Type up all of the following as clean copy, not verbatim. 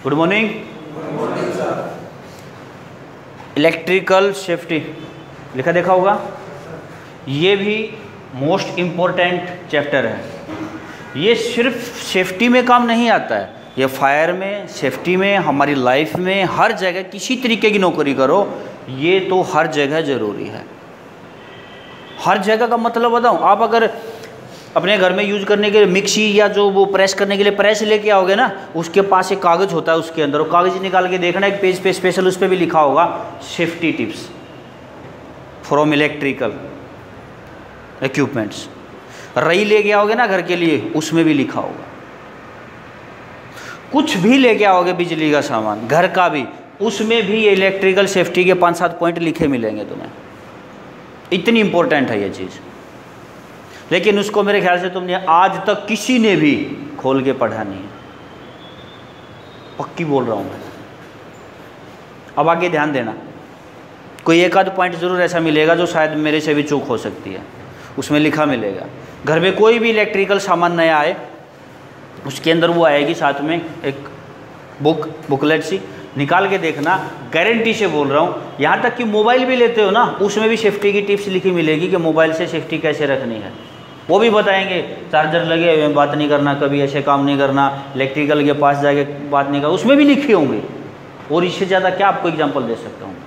Good morning. Electrical safety लिखा देखा होगा। ये भी मोस्ट इम्पोर्टेंट चैप्टर है। ये सिर्फ सेफ्टी में काम नहीं आता है, ये फायर में, सेफ्टी में, हमारी लाइफ में, हर जगह किसी तरीके की नौकरी करो, ये तो हर जगह ज़रूरी है। हर जगह का मतलब बताऊँ, आप अगर अपने घर में यूज करने के लिए मिक्सी या जो वो प्रेस करने के लिए प्रेस लेके आओगे ना, उसके पास एक कागज़ होता है, उसके अंदर वो कागज़ निकाल के देखना, एक पेज पे स्पेशल उस पर भी लिखा होगा safety tips from electrical equipments. रई लेके आओगे ना घर के लिए, उसमें भी लिखा होगा। कुछ भी लेके आओगे बिजली का सामान, घर का भी, उसमें भी इलेक्ट्रिकल सेफ्टी के 5-7 पॉइंट लिखे मिलेंगे तुम्हें। इतनी इंपॉर्टेंट है ये चीज़, लेकिन उसको मेरे ख्याल से तुमने आज तक किसी ने भी खोल के पढ़ा नहीं है। पक्की बोल रहा हूँ मैं। अब आगे ध्यान देना, कोई एक आध पॉइंट ज़रूर ऐसा मिलेगा जो शायद मेरे से भी चूक हो सकती है, उसमें लिखा मिलेगा। घर में कोई भी इलेक्ट्रिकल सामान नया आए, उसके अंदर वो आएगी साथ में एक बुकलेट सी, निकाल के देखना, गारंटी से बोल रहा हूँ। यहाँ तक कि मोबाइल भी लेते हो ना, उसमें भी सेफ्टी की टिप्स लिखी मिलेगी कि मोबाइल से सेफ्टी कैसे रखनी है। वो भी बताएंगे चार्जर लगे हुए बात नहीं करना, कभी ऐसे काम नहीं करना, इलेक्ट्रिकल के पास जाके बात नहीं करना, उसमें भी लिखे होंगे। और इससे ज़्यादा क्या आपको एग्जाम्पल दे सकता हूँ।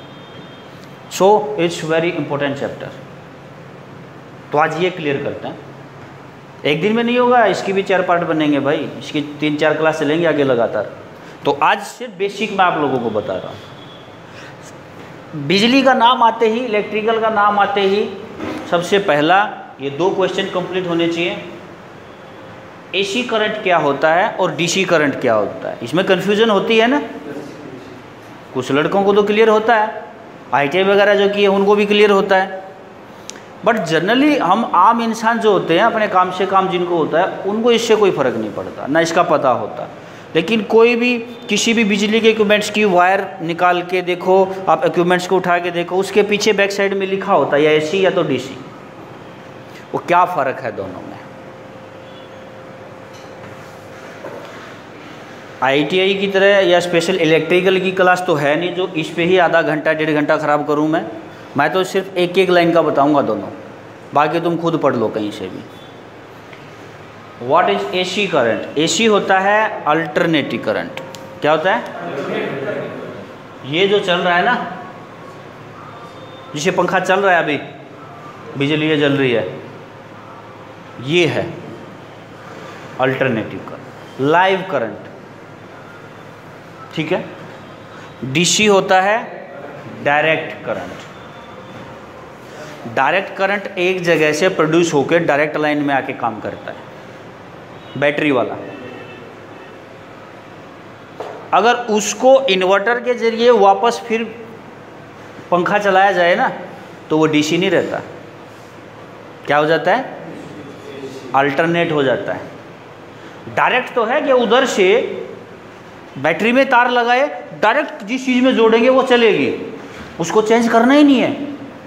So it's very important chapter. तो आज ये क्लियर करते हैं। एक दिन में नहीं होगा, इसकी भी 4 पार्ट बनेंगे भाई, इसकी 3-4 क्लास चलेंगे आगे लगातार। तो आज सिर्फ बेसिक मैं आप लोगों को बता रहा हूँ। बिजली का नाम आते ही, इलेक्ट्रिकल का नाम आते ही सबसे पहला ये 2 क्वेश्चन कंप्लीट होने चाहिए। एसी करंट क्या होता है और डीसी करंट क्या होता है, इसमें कन्फ्यूजन होती है ना। कुछ लड़कों को तो क्लियर होता है, ITI वगैरह जो किए उनको भी क्लियर होता है, बट जनरली हम आम इंसान जो होते हैं, अपने काम से काम जिनको होता है, उनको इससे कोई फ़र्क नहीं पड़ता, ना इसका पता होता। लेकिन कोई भी किसी भी बिजली के इक्विपमेंट्स की वायर निकाल के देखो, आप इक्विपमेंट्स को उठा के देखो, उसके पीछे बैक साइड में लिखा होता है या AC या तो DC। वो क्या फ़र्क है दोनों में। ITI की तरह या स्पेशल इलेक्ट्रिकल की क्लास तो है नहीं जो इस पे ही आधा घंटा 1.5 घंटा ख़राब करूँ मैं तो सिर्फ एक लाइन का बताऊंगा दोनों, बाकी तुम खुद पढ़ लो कहीं से भी। What is AC current? AC होता है अल्टरनेटिव करंट। क्या होता है? ये जो चल रहा है ना, जिसे पंखा चल रहा है अभी, बिजली ये जल रही है, ये है अल्टरनेटिव करंट, लाइव करंट। ठीक है। DC होता है डायरेक्ट करंट। डायरेक्ट करंट एक जगह से प्रोड्यूस होकर डायरेक्ट लाइन में आके काम करता है, बैटरी वाला। अगर उसको इन्वर्टर के जरिए वापस फिर पंखा चलाया जाए ना, तो वो DC नहीं रहता, क्या हो जाता है? अल्टरनेट हो जाता है। डायरेक्ट तो है कि उधर से बैटरी में तार लगाए, डायरेक्ट जिस चीज़ में जोड़ेंगे वो चलेगी, उसको चेंज करना ही नहीं है,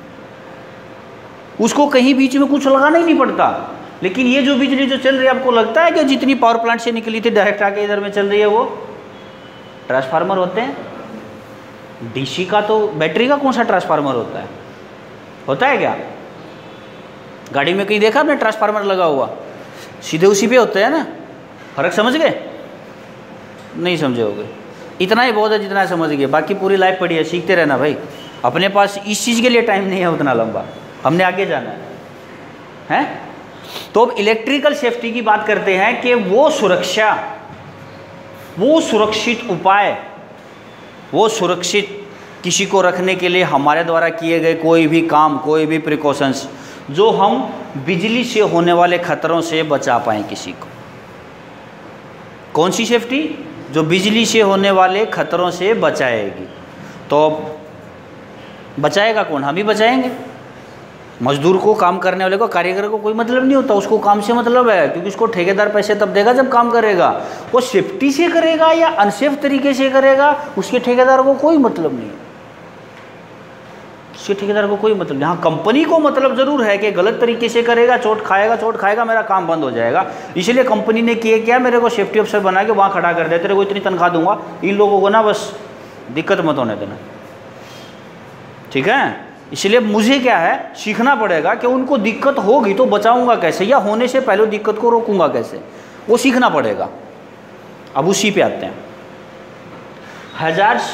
उसको कहीं बीच में कुछ लगाना ही नहीं पड़ता। लेकिन ये जो बिजली जो चल रही है, आपको लगता है कि जितनी पावर प्लांट से निकली थी डायरेक्ट आके इधर में चल रही है, वो ट्रांसफार्मर होते हैं। DC का तो बैटरी का कौन सा ट्रांसफार्मर होता है? होता है क्या? गाड़ी में कहीं देखा आपने ट्रांसफार्मर लगा हुआ? सीधे उसी पे होते हैं ना। फर्क समझ गए? नहीं समझे होगे। इतना ही बहुत है जितना समझ गए, बाकी पूरी लाइफ पड़ी है, सीखते रहना भाई। अपने पास इस चीज़ के लिए टाइम नहीं है उतना लंबा, हमने आगे जाना है। तो अब इलेक्ट्रिकल सेफ्टी की बात करते हैं कि वो सुरक्षा, वो सुरक्षित उपाय, वो सुरक्षित किसी को रखने के लिए हमारे द्वारा किए गए कोई भी काम, कोई भी प्रिकॉशंस, जो हम बिजली से होने वाले खतरों से बचा पाएँ किसी को। कौन सी सेफ्टी? जो बिजली से होने वाले खतरों से बचाएगी। तो बचाएगा कौन? हम ही बचाएंगे। मजदूर को, काम करने वाले को, कारीगर को कोई मतलब नहीं होता, उसको काम से मतलब है, क्योंकि उसको ठेकेदार पैसे तब देगा जब काम करेगा। वो सेफ्टी से करेगा या अनसेफ तरीके से करेगा, उसके ठेकेदार को कोई मतलब नहीं है। उसके ठेकेदार को कोई मतलब नहीं। हाँ, कंपनी को मतलब ज़रूर है कि गलत तरीके से करेगा, चोट खाएगा, मेरा काम बंद हो जाएगा। इसलिए कंपनी ने किए क्या, मेरे को सेफ्टी अफसर बना के वहाँ खड़ा कर दिया, तेरे को इतनी तनख्वाह दूंगा, इन लोगों को ना बस दिक्कत मत होने देना, ठीक है। इसलिए मुझे क्या है, सीखना पड़ेगा कि उनको दिक्कत होगी तो बचाऊंगा कैसे, या होने से पहले दिक्कत को रोकूंगा कैसे, वो सीखना पड़ेगा। अब उसी पे आते हैं, hazards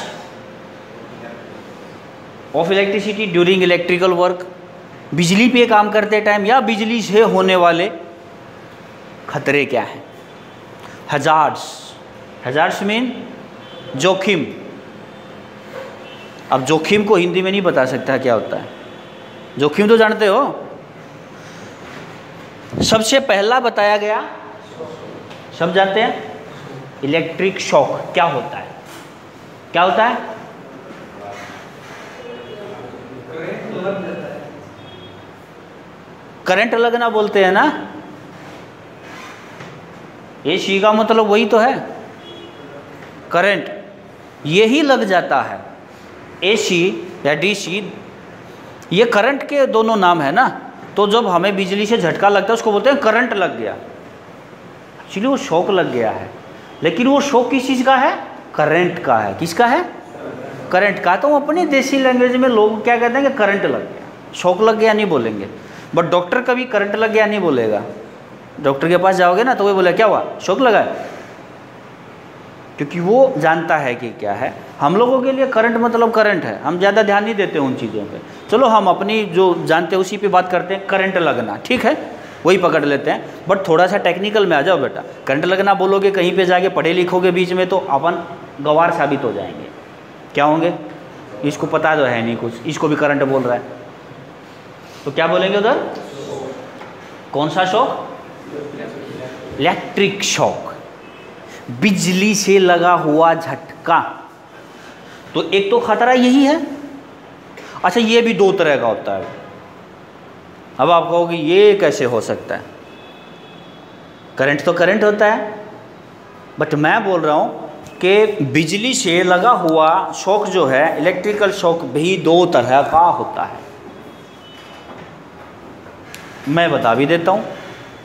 of electricity during electrical work, बिजली पे काम करते टाइम या बिजली से होने वाले खतरे क्या हैं। हैजार्ड्स मीन जोखिम। अब जोखिम को हिंदी में नहीं बता सकता क्या होता है, जोखिम तो जानते हो। सबसे पहला बताया गया, सब जानते हैं, इलेक्ट्रिक शॉक क्या होता है, क्या होता है। करंट लगना बोलते हैं ना, एसी का मतलब वही तो है, करंट, यही लग जाता है। एसी या डीसी, ये करंट के दोनों नाम है ना। तो जब हमें बिजली से झटका लगता है उसको बोलते हैं करंट लग गया, एक्चुअली वो शॉक लग गया है। लेकिन वो शॉक किस चीज़ का है, करंट का है। किसका है, करंट का। तो अपनी देसी लैंग्वेज में लोग क्या कहते हैं कि करंट लग गया, शॉक लग गया नहीं बोलेंगे। बट डॉक्टर कभी करंट लग गया नहीं बोलेगा। डॉक्टर के पास जाओगे ना तो वो बोले क्या हुआ, शॉक लगा है, क्योंकि वो जानता है कि क्या है। हम लोगों के लिए करंट मतलब करंट है, हम ज़्यादा ध्यान नहीं देते उन चीज़ों पे। चलो हम अपनी जो जानते हैं उसी पे बात करते हैं, करंट लगना, ठीक है, वही पकड़ लेते हैं। बट थोड़ा सा टेक्निकल में आ जाओ बेटा। करंट लगना बोलोगे, कहीं पे जाके पढ़े लिखोगे बीच में, तो अपन गवार साबित हो जाएंगे। क्या होंगे, इसको पता तो है नहीं कुछ, इसको भी करंट बोल रहा है, तो क्या बोलेंगे उधर, कौन सा शॉक, इलेक्ट्रिक शॉक, बिजली से लगा हुआ झटका। तो एक तो खतरा यही है। अच्छा, ये भी दो तरह का होता है। अब आप कहोगे ये कैसे हो सकता है, करंट तो करंट होता है, बट मैं बोल रहा हूँ कि बिजली से लगा हुआ शॉक जो है, इलेक्ट्रिकल शॉक भी दो तरह का होता है। मैं बता भी देता हूँ।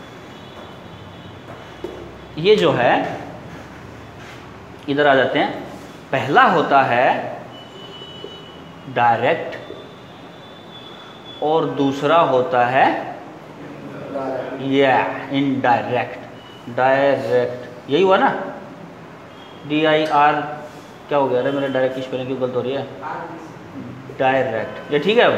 ये जो है, इधर आ जाते हैं। पहला होता है डायरेक्ट और दूसरा होता है इनडायरेक्ट। डायरेक्ट यही हुआ ना, DIR क्या हो गया, अरे मेरे डायरेक्ट की स्पेलिंग क्यों गलत हो रही है, डायरेक्ट, ये ठीक है।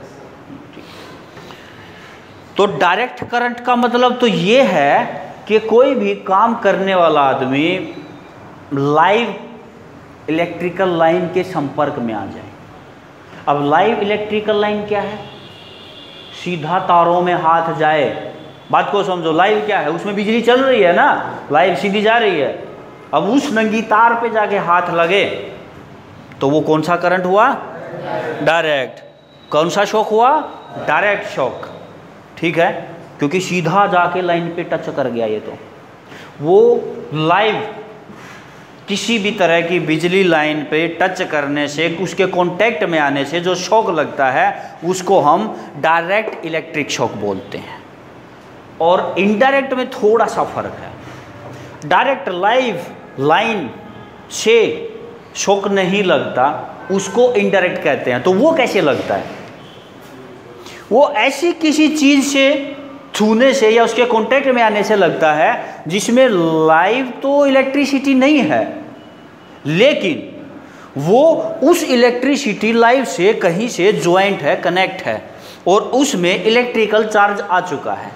तो डायरेक्ट करंट का मतलब तो ये है कि कोई भी काम करने वाला आदमी लाइव इलेक्ट्रिकल लाइन के संपर्क में आ जाए। अब लाइव इलेक्ट्रिकल लाइन क्या है, सीधा तारों में हाथ जाए। बात को समझो, लाइव क्या है, उसमें बिजली चल रही है ना, लाइव सीधी जा रही है। अब उस नंगी तार पे जाके हाथ लगे तो वो कौन सा करंट हुआ, डायरेक्ट। कौन सा शॉक हुआ, डायरेक्ट शॉक, ठीक है, क्योंकि सीधा जाके लाइन पे टच कर गया। ये तो वो लाइव किसी भी तरह की बिजली लाइन पे टच करने से, उसके कांटेक्ट में आने से जो शॉक लगता है उसको हम डायरेक्ट इलेक्ट्रिक शॉक बोलते हैं। और इनडायरेक्ट में थोड़ा सा फर्क है। डायरेक्ट लाइव लाइन से शॉक नहीं लगता, उसको इनडायरेक्ट कहते हैं। तो वो कैसे लगता है, वो ऐसी किसी चीज़ से छूने से या उसके कांटेक्ट में आने से लगता है जिसमें लाइव तो इलेक्ट्रिसिटी नहीं है, लेकिन वो उस इलेक्ट्रिसिटी लाइव से कहीं से ज्वाइंट है, कनेक्ट है, और उसमें इलेक्ट्रिकल चार्ज आ चुका है।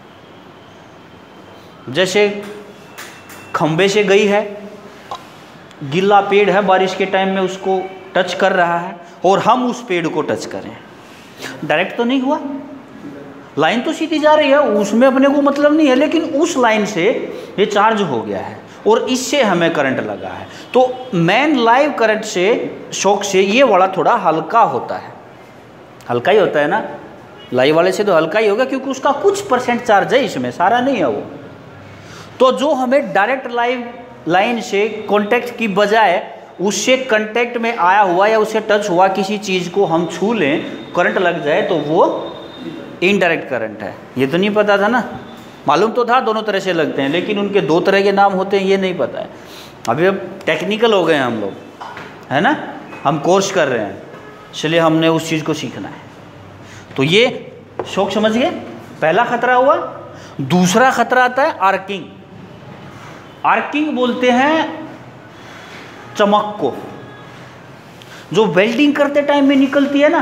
जैसे खंबे से गई है, गिल्ला पेड़ है, बारिश के टाइम में उसको टच कर रहा है और हम उस पेड़ को टच करें, डायरेक्ट तो नहीं हुआ, लाइन तो सीधी जा रही है, उसमें अपने को मतलब नहीं है, लेकिन उस लाइन से ये चार्ज हो गया है और इससे हमें करंट लगा है। तो मेन लाइव करंट से, शॉक से ये वाला थोड़ा हल्का होता है, हल्का ही होता है ना, लाइव वाले से तो हल्का ही होगा क्योंकि उसका कुछ परसेंट चार्ज है, इसमें सारा नहीं है वो। तो जो हमें डायरेक्ट लाइव लाइन से कांटेक्ट की बजाय उससे कांटेक्ट में आया हुआ या उससे टच हुआ किसी चीज़ को हम छू लें, करंट लग जाए, तो वो इनडायरेक्ट करंट है। ये तो नहीं पता था ना, मालूम तो था दोनों तरह से लगते हैं, लेकिन उनके दो तरह के नाम होते हैं ये नहीं पता है। अभी अब टेक्निकल हो गए हैं हम लोग, है ना, हम कोर्स कर रहे हैं, इसलिए हमने उस चीज़ को सीखना है। तो ये शॉक समझ गए, पहला खतरा हुआ। दूसरा खतरा आता है आर्किंग। आर्किंग बोलते हैं चमक को, जो वेल्डिंग करते टाइम में निकलती है ना,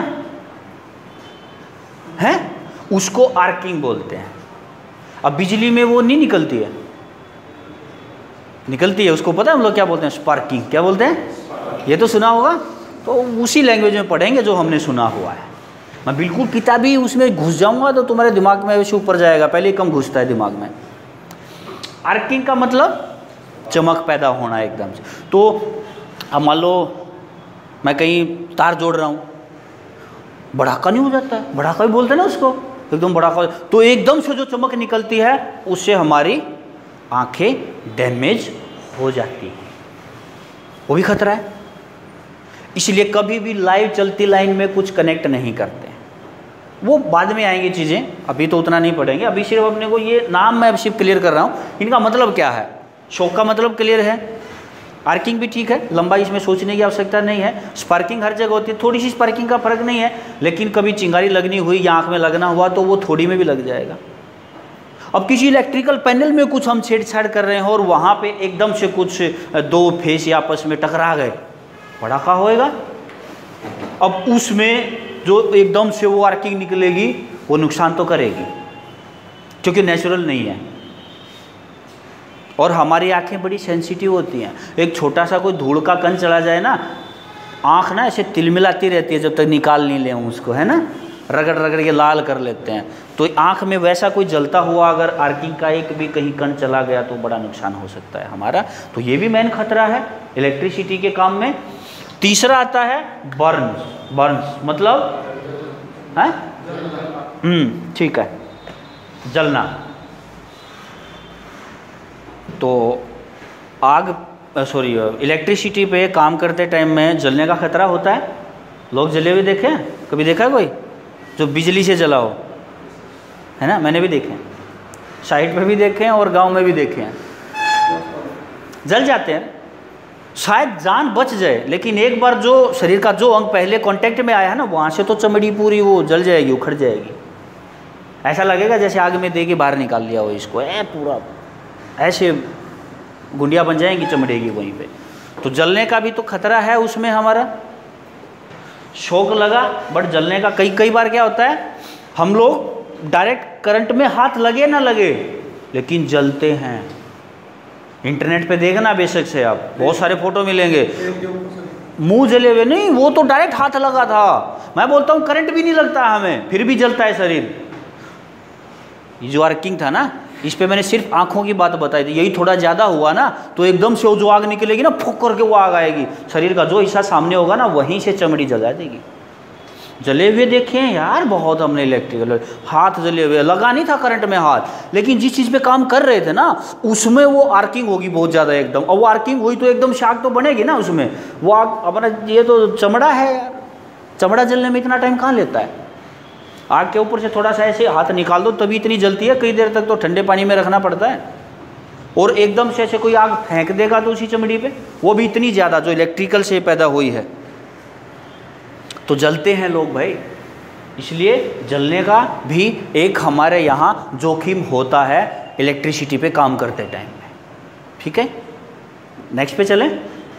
है, उसको आर्किंग बोलते हैं। अब बिजली में वो नहीं निकलती है, निकलती है, उसको पता है हम लोग क्या बोलते हैं, स्पार्किंग। क्या बोलते हैं, ये तो सुना होगा, तो उसी लैंग्वेज में पढ़ेंगे जो हमने सुना हुआ है। मैं बिल्कुल किताबी उसमें घुस जाऊंगा तो तुम्हारे दिमाग में वैसे ऊपर जाएगा, पहले कम घुसता है दिमाग में। आर्किंग का मतलब चमक पैदा होना एकदम से। तो अब मान लो मैं कहीं तार जोड़ रहा हूँ, भड़ाका नहीं हो जाता है, भड़ाका भी बोलते हैं ना उसको, एकदम भड़ाका, तो एकदम से जो चमक निकलती है उससे हमारी आंखें डैमेज हो जाती हैं, वो भी खतरा है। इसलिए कभी भी लाइव चलती लाइन में कुछ कनेक्ट नहीं करते हैं, वो बाद में आएंगी चीज़ें, अभी तो उतना नहीं पढ़ेंगे। अभी सिर्फ अपने को ये नाम मैं सिर्फ क्लियर कर रहा हूँ, इनका मतलब क्या है। शॉक का मतलब क्लियर है, आर्किंग भी ठीक है, लंबाई इसमें सोचने की आवश्यकता नहीं है। स्पार्किंग हर जगह होती है, थोड़ी सी स्पार्किंग का फर्क नहीं है, लेकिन कभी चिंगारी लगनी हुई या आँख में लगना हुआ तो वो थोड़ी में भी लग जाएगा। अब किसी इलेक्ट्रिकल पैनल में कुछ हम छेड़छाड़ कर रहे हैं और वहाँ पे एकदम से कुछ दो फेस आपस में टकरा गए, भड़ाका होएगा। अब उसमें जो एकदम से वो आर्किंग निकलेगी वो नुकसान तो करेगी, क्योंकि नेचुरल नहीं है। और हमारी आंखें बड़ी सेंसिटिव होती हैं, एक छोटा सा कोई धूल का कण चला जाए ना, आँख ना ऐसे तिलमिलाती रहती है जब तक निकाल नहीं लें उसको, है ना, रगड़ रगड़ के लाल कर लेते हैं। तो आँख में वैसा कोई जलता हुआ अगर आर्किंग का एक भी कहीं कण चला गया तो बड़ा नुकसान हो सकता है हमारा। तो ये भी मेन खतरा है इलेक्ट्रिसिटी के काम में। तीसरा आता है बर्न्स। बर्न्स मतलब है, ठीक है, जलना। तो आग इलेक्ट्रिसिटी पे काम करते टाइम में जलने का खतरा होता है। लोग जले हुए देखे हैं, कभी देखा है कोई जो बिजली से जला हो, है ना, मैंने भी देखे हैं, साइड पे भी देखे हैं और गांव में भी देखे हैं, जल जाते हैं। शायद जान बच जाए, लेकिन एक बार जो शरीर का जो अंग पहले कांटेक्ट में आया है ना, वहाँ से तो चमड़ी पूरी वो जल जाएगी, उखड़ जाएगी। ऐसा लगेगा जैसे आग में दे के बाहर निकाल लिया हो इसको, पूरा ऐसे गुंडियाँ बन जाएंगी चमड़े की वहीं पे। तो जलने का भी तो खतरा है उसमें हमारा। शॉक लगा बट जलने का कई बार क्या होता है, हम लोग डायरेक्ट करंट में हाथ लगे ना लगे लेकिन जलते हैं। इंटरनेट पे देखना बेशक से आप, बहुत सारे फोटो मिलेंगे, मुंह जले हुए, नहीं वो तो डायरेक्ट हाथ लगा था। मैं बोलता हूँ करंट भी नहीं लगता हमें, फिर भी जलता है शरीर। ये जो आर्किंग था ना, इस पे मैंने सिर्फ आंखों की बात बताई थी। यही थोड़ा ज़्यादा हुआ ना तो एकदम से वो जो आग निकलेगी ना, फूक करके वो आग आएगी, शरीर का जो हिस्सा सामने होगा ना वहीं से चमड़ी जला देगी। जले हुए देखे हैं यार बहुत हमने इलेक्ट्रिकल, हाथ जले हुए, लगा नहीं था करंट में हाथ, लेकिन जिस चीज़ पे काम कर रहे थे ना उसमें वो आर्किंग होगी बहुत ज़्यादा एकदम, और वो आर्किंग हुई तो एकदम शाख तो बनेगी ना उसमें, वो आग अपना, ये तो चमड़ा है यार, चमड़ा जलने में इतना टाइम कहाँ लेता है। आग के ऊपर से थोड़ा सा ऐसे हाथ निकाल दो तभी इतनी जलती है, कई देर तक तो ठंडे पानी में रखना पड़ता है। और एकदम से ऐसे कोई आग फेंक देगा तो उसी चमड़ी पे, वो भी इतनी ज़्यादा जो इलेक्ट्रिकल से पैदा हुई है, तो जलते हैं लोग भाई। इसलिए जलने का भी एक हमारे यहाँ जोखिम होता है इलेक्ट्रिसिटी पे काम करते टाइम में। ठीक है, नेक्स्ट पे चलें।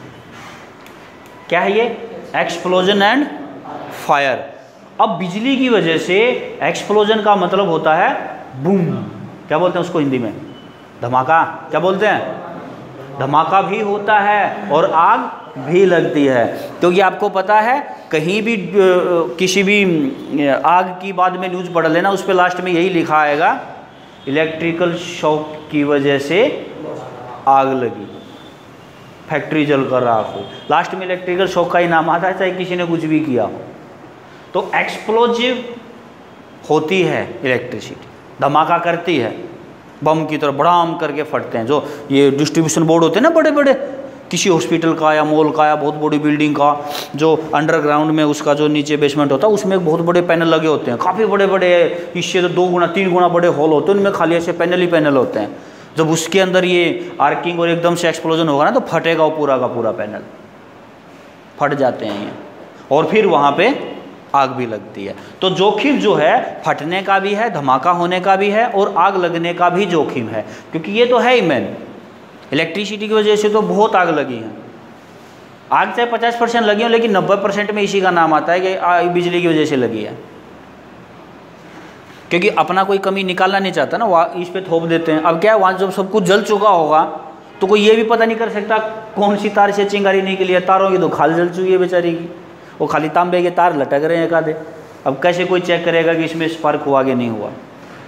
क्या है ये, एक्सप्लोजन एंड फायर। अब बिजली की वजह से एक्सप्लोजन का मतलब होता है बूम, क्या बोलते हैं उसको हिंदी में, धमाका, क्या बोलते हैं, धमाका भी होता है और आग भी लगती है। क्योंकि आपको पता है कहीं भी किसी भी आग की बाद में न्यूज़ पढ़ लेना, उस पर लास्ट में यही लिखा आएगा, इलेक्ट्रिकल शॉक की वजह से आग लगी, फैक्ट्री जल कर राख हो, लास्ट में इलेक्ट्रिकल शॉक का ही नाम आता है, चाहे किसी ने कुछ भी किया हो। तो एक्सप्लोजिव होती है इलेक्ट्रिसिटी, धमाका करती है, बम की तरह बड़ाम करके फटते हैं। जो ये डिस्ट्रीब्यूशन बोर्ड होते हैं ना बड़े बड़े, किसी हॉस्पिटल का या मॉल का या बहुत बड़ी बिल्डिंग का, जो अंडरग्राउंड में उसका जो नीचे बेसमेंट होता है उसमें बहुत बड़े पैनल लगे होते हैं, काफ़ी बड़े बड़े, इससे तो 2 गुना 3 गुना बड़े हॉल होते हैं, उनमें खाली ऐसे पैनल ही पैनल होते हैं। जब उसके अंदर ये आर्किंग और एकदम से एक्सप्लोजन होगा ना तो फटेगा वो पूरा का पूरा पैनल, फट जाते हैं ये, और फिर वहाँ पे आग भी लगती है। तो जोखिम जो है फटने का भी है, धमाका होने का भी है और आग लगने का भी जोखिम है, क्योंकि ये तो है ही मेन। इलेक्ट्रिसिटी की वजह से तो बहुत आग लगी है, आग चाहे 50% लगी हो लेकिन 90% में इसी का नाम आता है कि बिजली की वजह से लगी है, क्योंकि अपना कोई कमी निकालना नहीं चाहता ना, वहाँ इस पे थोप देते हैं। अब क्या है, वहाँ जब सब कुछ जल चुका होगा तो कोई ये भी पता नहीं कर सकता कौन सी तार से चिंगारी निकली है। तारों की तो खाल जल चुकी है बेचारी की, वो खाली तांबे के तार लटक रहे हैं एकाधे। अब कैसे कोई चेक करेगा कि इसमें स्पार्क हुआ कि नहीं हुआ।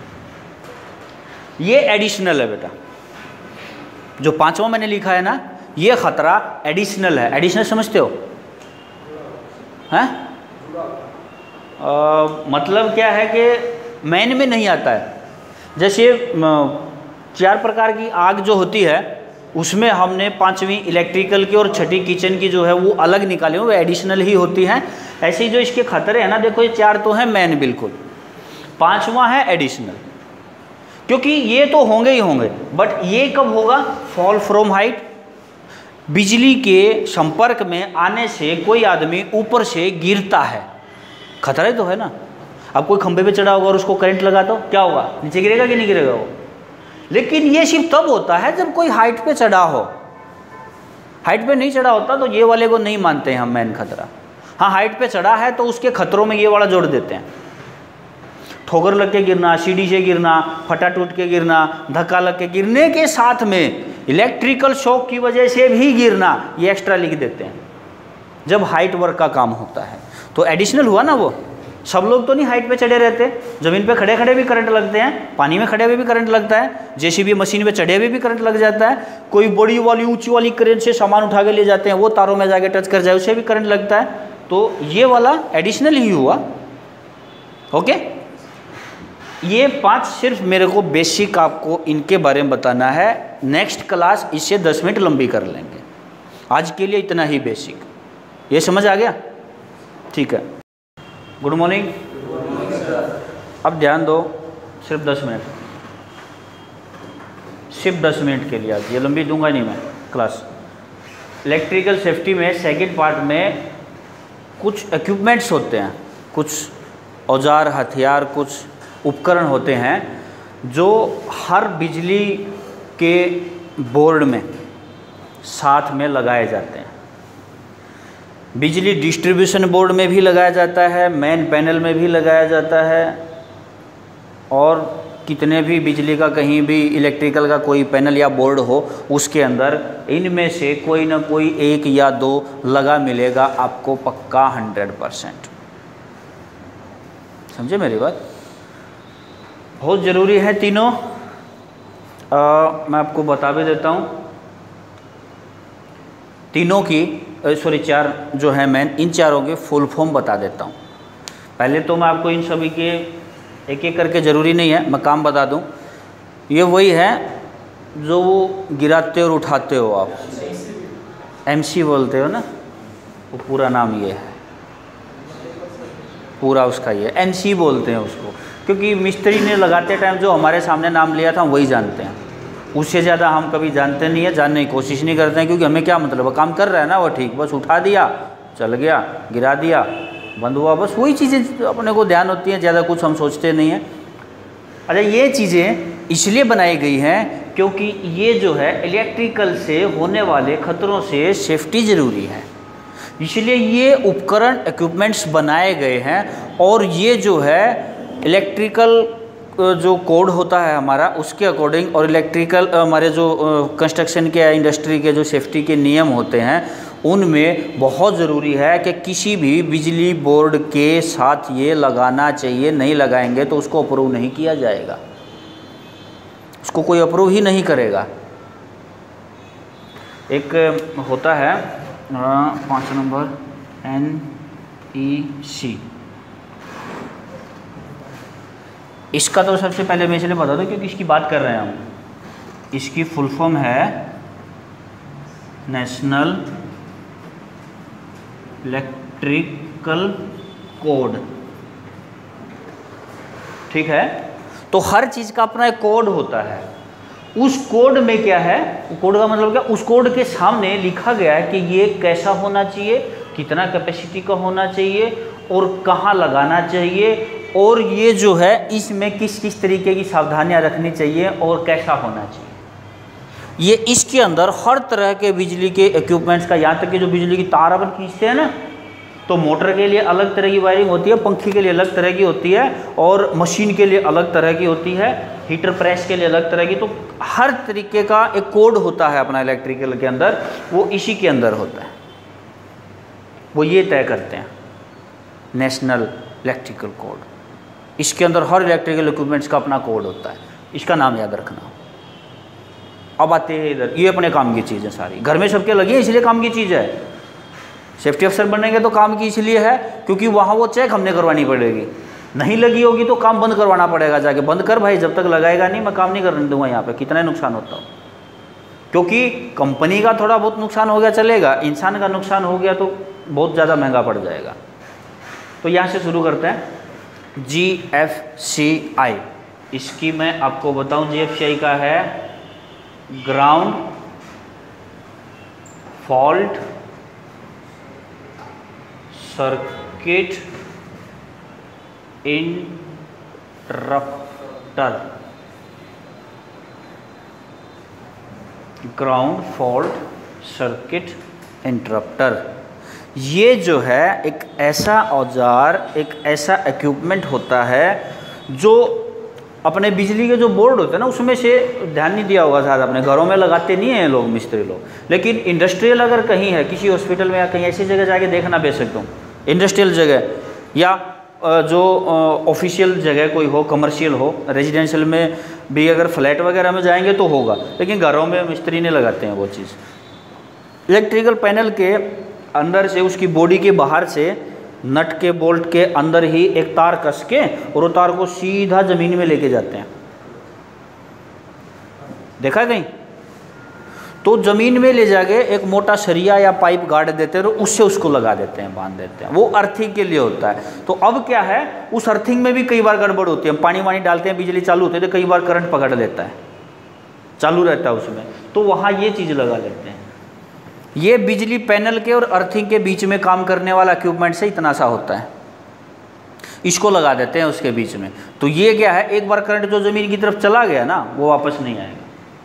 ये एडिशनल है बेटा, जो 5वां मैंने लिखा है ना, ये खतरा एडिशनल है। एडिशनल समझते हो हैं? मतलब क्या है कि मेन में नहीं आता है। जैसे 4 प्रकार की आग जो होती है उसमें हमने 5वीं इलेक्ट्रिकल की और 6ठी किचन की जो है वो अलग निकाली, वो एडिशनल ही होती हैं। ऐसे ही जो इसके खतरे हैं ना, देखो ये 4 तो हैं मेन बिल्कुल, 5वां है एडिशनल, क्योंकि ये तो होंगे ही होंगे, बट ये कब होगा? फॉल फ्रॉम हाइट, बिजली के संपर्क में आने से कोई आदमी ऊपर से गिरता है, खतरा तो है ना। अब कोई खंभे पे चढ़ा होगा और उसको करंट लगा तो क्या होगा? नीचे गिरेगा कि नहीं गिरेगा वो? लेकिन ये सिर्फ तब होता है जब कोई हाइट पे चढ़ा हो। हाइट पे नहीं चढ़ा होता तो ये वाले को नहीं मानते हैं हम मेन खतरा। हाँ, हाइट पे चढ़ा है तो उसके खतरों में ये वाला जोड़ देते हैं। ठोकर लग के गिरना, सीढ़ी से गिरना, फटा टूट के गिरना, धक्का लग के गिरने के साथ में इलेक्ट्रिकल शॉक की वजह से भी गिरना, ये एक्स्ट्रा लिख देते हैं जब हाइट वर्क का काम होता है। तो एडिशनल हुआ ना वो। सब लोग तो नहीं हाइट पे चढ़े रहते, ज़मीन पे खड़े खड़े भी करंट लगते हैं, पानी में खड़े हुए भी करंट लगता है, जेसीबी मशीन पे चढ़े हुए भी करंट लग जाता है, कोई बड़ी वाली ऊंची वाली क्रेन से सामान उठा के ले जाते हैं, वो तारों में जाके टच कर जाए उसे भी करंट लगता है। तो ये वाला एडिशनल ही हुआ। ओके, ये 5 सिर्फ मेरे को बेसिक आपको इनके बारे में बताना है। नेक्स्ट क्लास इससे 10 मिनट लंबी कर लेंगे, आज के लिए इतना ही बेसिक। ये समझ आ गया? ठीक है, गुड मॉर्निंग। अब ध्यान दो, सिर्फ 10 मिनट, सिर्फ 10 मिनट के लिए। आज ये लंबी दूंगा नहीं मैं क्लास। इलेक्ट्रिकल सेफ्टी में सेकंड पार्ट में कुछ इक्विपमेंट्स होते हैं, कुछ औजार हथियार, कुछ उपकरण होते हैं जो हर बिजली के बोर्ड में साथ में लगाए जाते हैं। बिजली डिस्ट्रीब्यूशन बोर्ड में भी लगाया जाता है, मेन पैनल में भी लगाया जाता है, और कितने भी बिजली का कहीं भी इलेक्ट्रिकल का कोई पैनल या बोर्ड हो उसके अंदर इनमें से कोई ना कोई 1 या 2 लगा मिलेगा आपको पक्का 100%। समझे मेरी बात? बहुत ज़रूरी है तीनों। मैं आपको बता भी देता हूँ तीनों की, सॉरी 4 जो है मेन, इन चारों के फुल फॉर्म बता देता हूँ। पहले तो मैं आपको इन सभी के एक एक करके, ज़रूरी नहीं है मैं काम बता दूँ। ये वही है जो वो गिराते और उठाते हो आप, MC बोलते हो ना, वो पूरा नाम ये है, पूरा उसका ये MC बोलते हैं उसको, क्योंकि मिस्त्री ने लगाते टाइम जो हमारे सामने नाम लिया था हम वही जानते हैं, उससे ज़्यादा हम कभी जानते नहीं है, जानने की कोशिश नहीं करते हैं, क्योंकि हमें क्या मतलब, काम कर रहा है ना वो, ठीक, बस उठा दिया, चल गया, गिरा दिया, बंद हुआ, बस वही चीज़ें अपने को ध्यान होती हैं, ज़्यादा कुछ हम सोचते नहीं हैं। अच्छा, ये चीज़ें इसलिए बनाई गई हैं क्योंकि ये जो है इलेक्ट्रिकल से होने वाले खतरों से सेफ्टी ज़रूरी है, इसलिए ये उपकरण इक्विपमेंट्स बनाए गए हैं। और ये जो है इलेक्ट्रिकल जो कोड होता है हमारा, उसके अकॉर्डिंग, और इलेक्ट्रिकल हमारे जो कंस्ट्रक्शन के इंडस्ट्री के जो सेफ्टी के नियम होते हैं उनमें बहुत ज़रूरी है कि किसी भी बिजली बोर्ड के साथ ये लगाना चाहिए। नहीं लगाएंगे तो उसको अप्रूव नहीं किया जाएगा, उसको कोई अप्रूव ही नहीं करेगा। एक होता है 5 नंबर NEC, इसका तो सबसे पहले मैं इसलिए बता दूं क्योंकि इसकी बात कर रहे हैं हम। इसकी फुल फॉर्म है नेशनल इलेक्ट्रिकल कोड, ठीक है। तो हर चीज़ का अपना एक कोड होता है। उस कोड में क्या है, कोड का मतलब क्या, उस कोड के सामने लिखा गया है कि ये कैसा होना चाहिए, कितना कैपेसिटी का होना चाहिए और कहाँ लगाना चाहिए, और ये जो है इसमें किस किस तरीके की सावधानियां रखनी चाहिए और कैसा होना चाहिए। ये इसके अंदर हर तरह के बिजली के इक्विपमेंट्स का, यहाँ तक कि जो बिजली की तार अपन खींचते हैं ना, तो मोटर के लिए अलग तरह की वायरिंग होती है, पंखी के लिए अलग तरह की होती है, और मशीन के लिए अलग तरह की होती है, हीटर प्रेस के लिए अलग तरह की। तो हर तरीके का एक कोड होता है अपना इलेक्ट्रिकल के अंदर, वो इसी के अंदर होता है, वो ये तय करते हैं नेशनल इलेक्ट्रिकल कोड। इसके अंदर हर इलेक्ट्रिकल इक्विपमेंट्स का अपना कोड होता है, इसका नाम याद रखना। अब आते हैं इधर, ये अपने काम की चीज़ है सारी, घर में सबके लगी है इसलिए काम की चीज़ है। सेफ्टी अफसर बनेंगे तो काम की इसलिए है क्योंकि वहाँ वो चेक हमने करवानी पड़ेगी, नहीं लगी होगी तो काम बंद करवाना पड़ेगा, जाके बंद कर भाई, जब तक लगाएगा नहीं मैं काम नहीं करने दूंगा यहाँ पे, कितना नुकसान होता हो। क्योंकि कंपनी का थोड़ा बहुत नुकसान हो गया चलेगा, इंसान का नुकसान हो गया तो बहुत ज़्यादा महंगा पड़ जाएगा। तो यहाँ से शुरू करते हैं। GFCI, इसकी मैं आपको बताऊं, GFCI का है ground fault circuit interrupter, ground fault circuit interrupter. ये जो है एक ऐसा औजार, एक ऐसा इक्विपमेंट होता है जो अपने बिजली के जो बोर्ड होते हैं ना, उसमें से ध्यान नहीं दिया होगा शायद, अपने घरों में लगाते नहीं हैं लोग, मिस्त्री लोग, लेकिन इंडस्ट्रियल अगर कहीं है, किसी हॉस्पिटल में या कहीं ऐसी जगह जाके देखना बेशक तुम, इंडस्ट्रियल जगह या जो ऑफिशियल जगह कोई हो, कमर्शियल हो, रेजिडेंशियल में भी अगर फ्लैट वगैरह में जाएंगे तो होगा, लेकिन घरों में मिस्त्री नहीं लगाते हैं वो चीज़। इलेक्ट्रिकल पैनल के अंदर से, उसकी बॉडी के बाहर से नट के बोल्ट के अंदर ही एक तार कस के और वो तार को सीधा ज़मीन में लेके जाते हैं, देखा कहीं? तो ज़मीन में ले जाके एक मोटा सरिया या पाइप गाड़ देते हैं और उससे उसको लगा देते हैं, बांध देते हैं, वो अर्थिंग के लिए होता है। तो अब क्या है, उस अर्थिंग में भी कई बार गड़बड़ होती है, हम पानी वानी डालते हैं, बिजली चालू होती है तो कई बार करंट पकड़ लेता है, चालू रहता है उसमें, तो वहाँ ये चीज़ लगा लेते हैं। ये बिजली पैनल के और अर्थिंग के बीच में काम करने वाला इक्विपमेंट से इतना सा होता है, इसको लगा देते हैं उसके बीच में। तो ये क्या है, एक बार करंट जो ज़मीन की तरफ चला गया ना, वो वापस नहीं आएगा,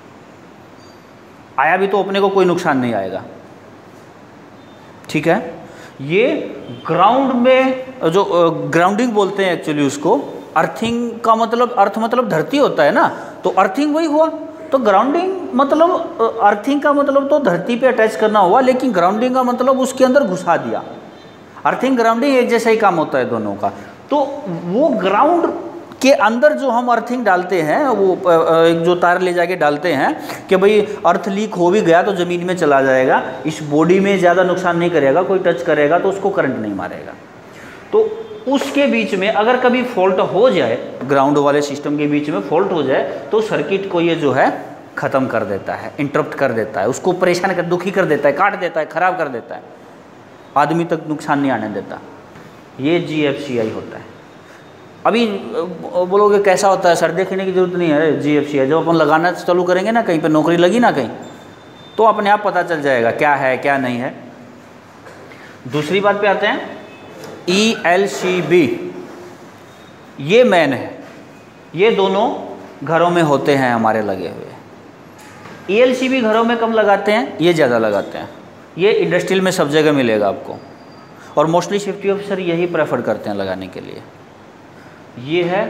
आया भी तो अपने को कोई नुकसान नहीं आएगा, ठीक है। ये ग्राउंड में जो ग्राउंडिंग बोलते हैं एक्चुअली उसको, अर्थिंग का मतलब, अर्थ मतलब धरती होता है ना, तो अर्थिंग वही हुआ, तो ग्राउंडिंग मतलब, अर्थिंग का मतलब तो धरती पे अटैच करना हुआ, लेकिन ग्राउंडिंग का मतलब उसके अंदर घुसा दिया। अर्थिंग ग्राउंडिंग एक जैसा ही काम होता है दोनों का। तो वो ग्राउंड के अंदर जो हम अर्थिंग डालते हैं, वो एक जो तार ले जाके डालते हैं कि भाई अर्थ लीक हो भी गया तो ज़मीन में चला जाएगा, इस बॉडी में ज़्यादा नुकसान नहीं करेगा, कोई टच करेगा तो उसको करंट नहीं मारेगा। तो उसके बीच में अगर कभी फॉल्ट हो जाए, ग्राउंड वाले सिस्टम के बीच में फॉल्ट हो जाए, तो सर्किट को ये जो है ख़त्म कर देता है, इंटरप्ट कर देता है, उसको परेशान कर, दुखी कर देता है, काट देता है, ख़राब कर देता है, आदमी तक नुकसान नहीं आने देता। ये GFCI होता है। अभी बोलोगे कैसा होता है सर, देखने की जरूरत नहीं है। GFCI जब अपन लगाना चालू करेंगे ना, कहीं पे नौकरी लगी ना कहीं, तो अपने आप पता चल जाएगा क्या है क्या नहीं है। दूसरी बात पे आते हैं, ELCB, ये मेन है, ये दोनों घरों में होते हैं हमारे लगे हुए। ELCB घरों में कम लगाते हैं, ये ज़्यादा लगाते हैं। ये इंडस्ट्रियल में सब जगह मिलेगा आपको, और मोस्टली सेफ्टी ऑफिसर यही प्रेफर करते हैं लगाने के लिए। ये है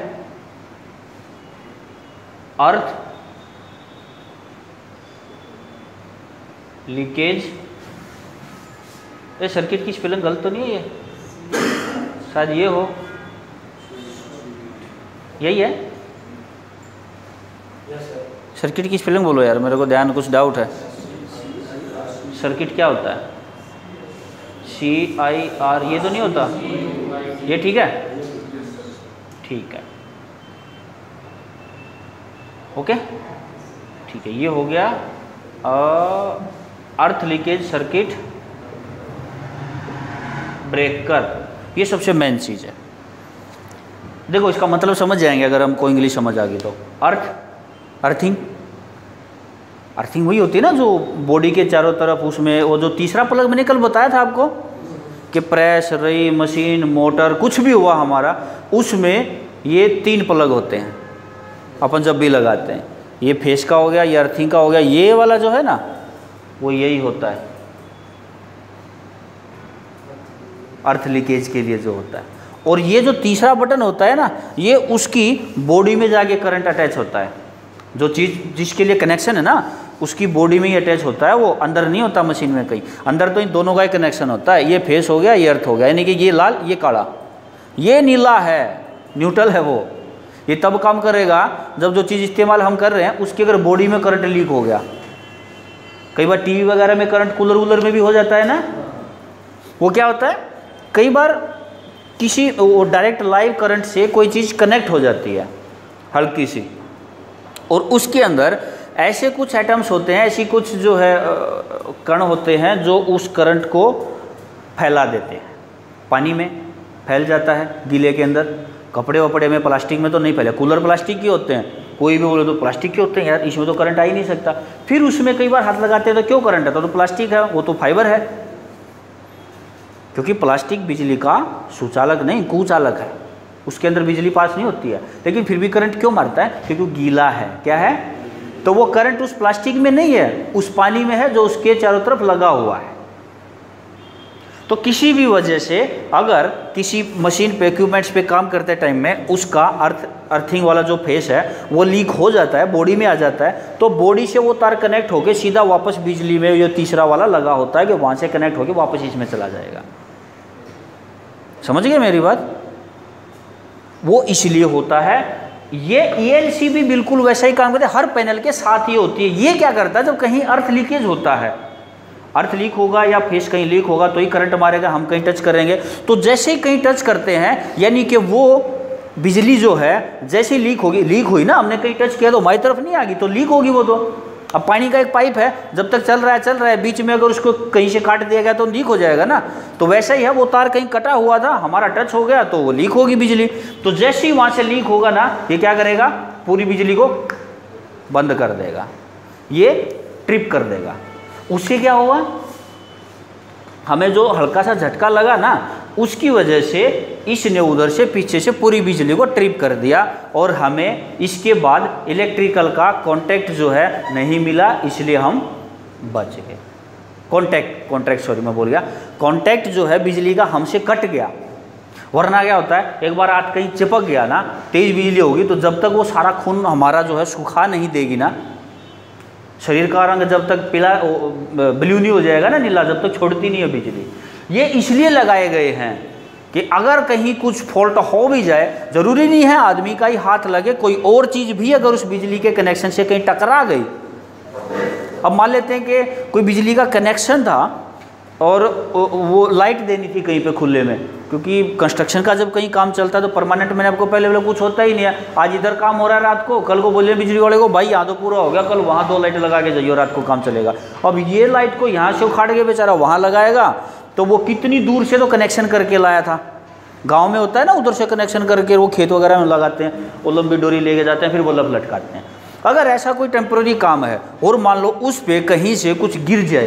अर्थ लीकेज, ये सर्किट की स्पेलिंग गलत तो नहीं है, ये शायद ये हो, यही है सर्किट की स्पेलिंग बोलो यार, मेरे को ध्यान, कुछ डाउट है। सर्किट क्या होता है? CIR, ये तो नहीं होता, ये ठीक है, ठीक है, ओके, ठीक है, ये हो गया अर्थ लीकेज सर्किट ब्रेकर, ये सबसे मेन चीज़ है। देखो इसका मतलब समझ जाएंगे अगर हमको इंग्लिश समझ आ गई तो। अर्थिंग वही होती है ना जो बॉडी के चारों तरफ, उसमें वो जो तीसरा प्लग मैंने कल बताया था आपको कि प्रेस, रई, मशीन, मोटर कुछ भी हुआ हमारा, उसमें ये 3 प्लग होते हैं अपन जब भी लगाते हैं। ये फेस का हो गया, ये अर्थिंग का हो गया, ये वाला जो है ना वो यही होता है अर्थ लीकेज के लिए जो होता है। और ये जो तीसरा बटन होता है ना, ये उसकी बॉडी में जाके करंट अटैच होता है। जो चीज़ जिसके लिए कनेक्शन है ना उसकी बॉडी में ही अटैच होता है, वो अंदर नहीं होता मशीन में कहीं। अंदर तो इन दोनों का ही कनेक्शन होता है। ये फेस हो गया, ये अर्थ हो गया, यानी कि ये लाल ये काला, ये नीला है, न्यूट्रल है वो। ये तब काम करेगा जब जो चीज़ इस्तेमाल हम कर रहे हैं उसकी अगर बॉडी में करंट लीक हो गया। कई बार टीवी वगैरह में करंट, कूलर वूलर में भी हो जाता है ना। वो क्या होता है, कई बार किसी डायरेक्ट लाइव करंट से कोई चीज़ कनेक्ट हो जाती है हल्की सी, और उसके अंदर ऐसे कुछ एटम्स होते हैं, ऐसी कुछ जो है कण होते हैं जो उस करंट को फैला देते हैं। पानी में फैल जाता है, गीले के अंदर, कपड़े वपड़े में, प्लास्टिक में तो नहीं फैले। कूलर प्लास्टिक के होते हैं, कोई भी बोले तो प्लास्टिक के होते हैं, यार इसमें तो करंट आ ही नहीं सकता। फिर उसमें कई बार हाथ लगाते हैं तो क्यों करंट आता है, तो प्लास्टिक है, वो तो फाइबर है। क्योंकि प्लास्टिक बिजली का सुचालक नहीं, कुचालक है, उसके अंदर बिजली पास नहीं होती है, लेकिन फिर भी करंट क्यों मारता है, क्योंकि गीला है। क्या है, तो वो करंट उस प्लास्टिक में नहीं है, उस पानी में है जो उसके चारों तरफ लगा हुआ है। तो किसी भी वजह से अगर किसी मशीन पे, इक्विपमेंट्स पे काम करते टाइम में उसका अर्थिंग वाला जो फेस है वो लीक हो जाता है, बॉडी में आ जाता है, तो बॉडी से वो तार कनेक्ट होके सीधा वापस बिजली में जो तीसरा वाला लगा होता है कि वहाँ से कनेक्ट होके वापस इसमें चला जाएगा। समझ गए मेरी बात। वो इसलिए होता है। ये ELC भी बिल्कुल वैसा ही काम करता है, हर पैनल के साथ ही होती है। ये क्या करता है, जब कहीं अर्थ लीकेज होता है, अर्थ लीक होगा या फेस कहीं लीक होगा तो ही करंट मारेगा, हम कहीं टच करेंगे तो जैसे ही कहीं टच करते हैं, यानी कि वो बिजली जो है जैसे ही लीक होगी, लीक हुई ना, हमने कहीं टच किया तो हमारी तरफ नहीं आ गई तो लीक होगी वो तो। अब पानी का एक पाइप है, जब तक चल रहा है, बीच में अगर उसको कहीं से काट दिया गया तो लीक हो जाएगा ना। तो वैसा ही है, वो तार कहीं कटा हुआ था, हमारा टच हो गया तो वो लीक होगी बिजली। तो जैसे ही वहाँ से लीक होगा ना, ये क्या करेगा, पूरी बिजली को बंद कर देगा, ये ट्रिप कर देगा। उससे क्या हुआ, हमें जो हल्का सा झटका लगा ना, उसकी वजह से इसने उधर से पीछे से पूरी बिजली को ट्रिप कर दिया, और हमें इसके बाद इलेक्ट्रिकल का कांटेक्ट जो है नहीं मिला, इसलिए हम बच गए। कॉन्टैक्ट सॉरी मैं बोल गया, कांटेक्ट जो है बिजली का हमसे कट गया। वरना क्या होता है, एक बार हाथ कहीं चिपक गया ना, तेज बिजली होगी तो जब तक वो सारा खून हमारा जो है सुखा नहीं देगी ना, शरीर का रंग जब तक पीला ब्लू नहीं हो जाएगा ना, नीला, जब तक छोड़ती नहीं है बिजली। ये इसलिए लगाए गए हैं कि अगर कहीं कुछ फॉल्ट हो भी जाए, जरूरी नहीं है आदमी का ही हाथ लगे, कोई और चीज़ भी अगर उस बिजली के कनेक्शन से कहीं टकरा गई। अब मान लेते हैं कि कोई बिजली का कनेक्शन था और वो लाइट देनी थी कहीं पे खुले में, क्योंकि कंस्ट्रक्शन का जब कहीं काम चलता है तो परमानेंट, मैंने आपको पहले कुछ होता ही नहीं है। आज इधर काम हो रहा है रात को, कल को बोले बिजली वाले को भाई यहाँ तो पूरा हो गया, कल वहाँ 2 लाइट लगा के जाइए, रात को काम चलेगा। अब ये लाइट को यहाँ से उखाड़ के बेचारा वहाँ लगाएगा, तो वो कितनी दूर से तो कनेक्शन करके लाया था। गाँव में होता है ना, उधर से कनेक्शन करके वो खेत वगैरह में लगाते हैं, वो लंबी डोरी लेके जाते हैं, फिर वो बल्ब लटकाते हैं। अगर ऐसा कोई टेम्प्रेरी काम है और मान लो उस पर कहीं से कुछ गिर जाए,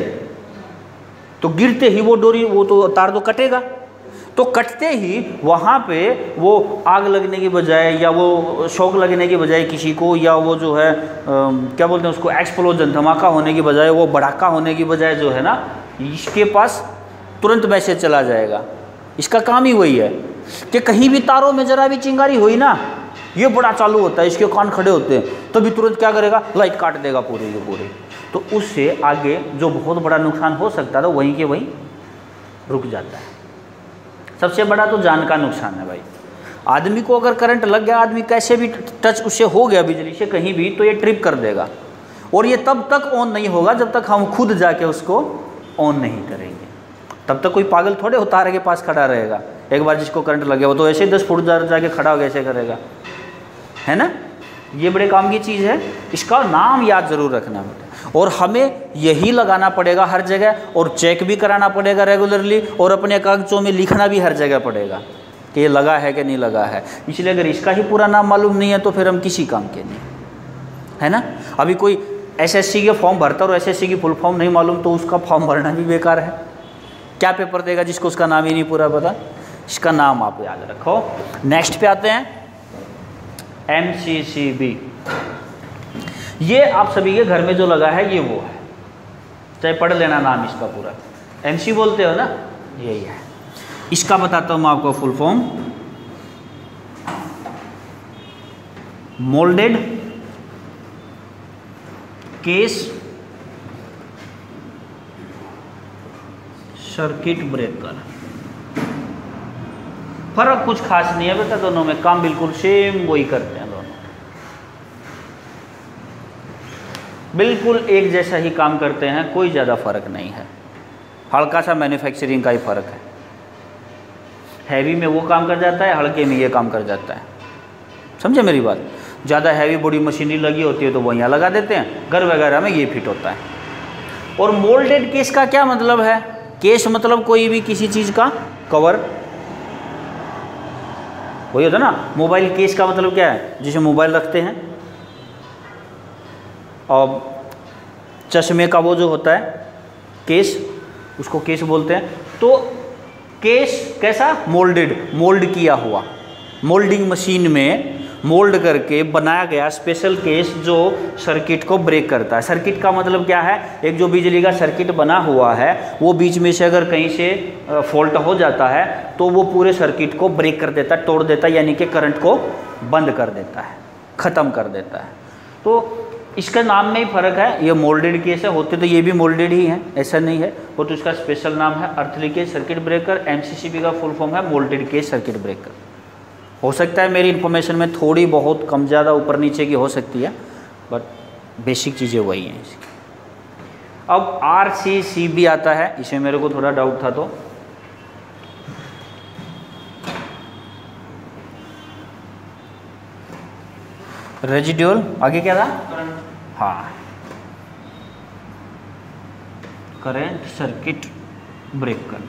तो गिरते ही वो डोरी, वो तो तार तो कटेगा, तो कटते ही वहाँ पे वो आग लगने की बजाय या वो शॉक लगने की बजाय किसी को, या वो जो है क्या बोलते हैं उसको, एक्सप्लोजन, धमाका होने की बजाय, वो भड़ाका होने की बजाय जो है ना, इसके पास तुरंत मैसेज चला जाएगा। इसका काम ही वही है कि कहीं भी तारों में जरा भी चिंगारी हुई ना, ये बड़ा चालू होता है, इसके कान खड़े होते हैं, तभी तुरंत क्या करेगा, लाइट काट देगा पूरी की पूरी। तो उससे आगे जो बहुत बड़ा नुकसान हो सकता था वहीं के वहीं रुक जाता है। सबसे बड़ा तो जान का नुकसान है भाई। आदमी को अगर करंट लग गया, आदमी कैसे भी टच उससे हो गया बिजली से कहीं भी, तो ये ट्रिप कर देगा, और ये तब तक ऑन नहीं होगा जब तक हम खुद जाके उसको ऑन नहीं करेंगे। तब तक कोई पागल थोड़े तारे के पास खड़ा रहेगा। एक बार जिसको करंट लग गया वो तो ऐसे ही 10 फुट जाके खड़ा हो कैसे करेगा, है ना। ये बड़े काम की चीज़ है, इसका नाम याद जरूर रखना बेटा। और हमें यही लगाना पड़ेगा हर जगह, और चेक भी कराना पड़ेगा रेगुलरली, और अपने कागजों में लिखना भी हर जगह पड़ेगा कि ये लगा है कि नहीं लगा है। इसलिए अगर इसका ही पूरा नाम मालूम नहीं है तो फिर हम किसी काम के नहीं, है ना। अभी कोई एसएससी के फॉर्म भरता और एसएससी की फुल फॉर्म नहीं मालूम तो उसका फॉर्म भरना भी बेकार है। क्या पेपर देगा जिसको उसका नाम ही नहीं पूरा पता। इसका नाम आप याद रखो। नेक्स्ट पे आते हैं MCCB। ये आप सभी के घर में जो लगा है ये वो है, चाहे पढ़ लेना नाम इसका पूरा। MC बोलते हो ना, यही है। इसका बताता हूँ मैं आपको full form. Moulded case circuit breaker. फर्क कुछ खास नहीं है बेटा, दोनों में काम बिल्कुल सेम वही करते हैं, दोनों बिल्कुल एक जैसा ही काम करते हैं, कोई ज़्यादा फर्क नहीं है। हल्का सा मैन्युफैक्चरिंग का ही फर्क है। हैवी में वो काम कर जाता है, हल्के में ये काम कर जाता है। समझे मेरी बात। ज़्यादा हैवी बड़ी मशीनरी लगी होती है तो वो यहाँ लगा देते हैं, घर वगैरह में ये फिट होता है। और मोल्डेड केस का क्या मतलब है? केस मतलब कोई भी किसी चीज़ का कवर, वही होता है ना। मोबाइल केस का मतलब क्या है? जिसे मोबाइल रखते हैं। और चश्मे का वो जो होता है केस, उसको केस बोलते हैं। तो केस कैसा? मोल्डेड, मोल्ड किया हुआ, मोल्डिंग मशीन में मोल्ड करके बनाया गया स्पेशल केस जो सर्किट को ब्रेक करता है। सर्किट का मतलब क्या है? एक जो बिजली का सर्किट बना हुआ है वो बीच में से अगर कहीं से फॉल्ट हो जाता है तो वो पूरे सर्किट को ब्रेक कर देता है, तोड़ देता है, यानी कि करंट को बंद कर देता है, ख़त्म कर देता है। तो इसका नाम में ही फ़र्क है। ये मोल्डेड केस है, होते तो ये भी मोल्डेड ही है, ऐसा नहीं है। वो तो इसका स्पेशल नाम है earthly case circuit breaker. MCCB का फुल फॉर्म है मोल्डेड केस सर्किट ब्रेकर। हो सकता है मेरी इन्फॉर्मेशन में थोड़ी बहुत कम ज़्यादा ऊपर नीचे की हो सकती है, बट बेसिक चीज़ें वही हैं इसकी। अब RCCB आता है, इसमें मेरे को थोड़ा डाउट था। तो रेजिडुअल, आगे क्या था? हाँ, current circuit breaker.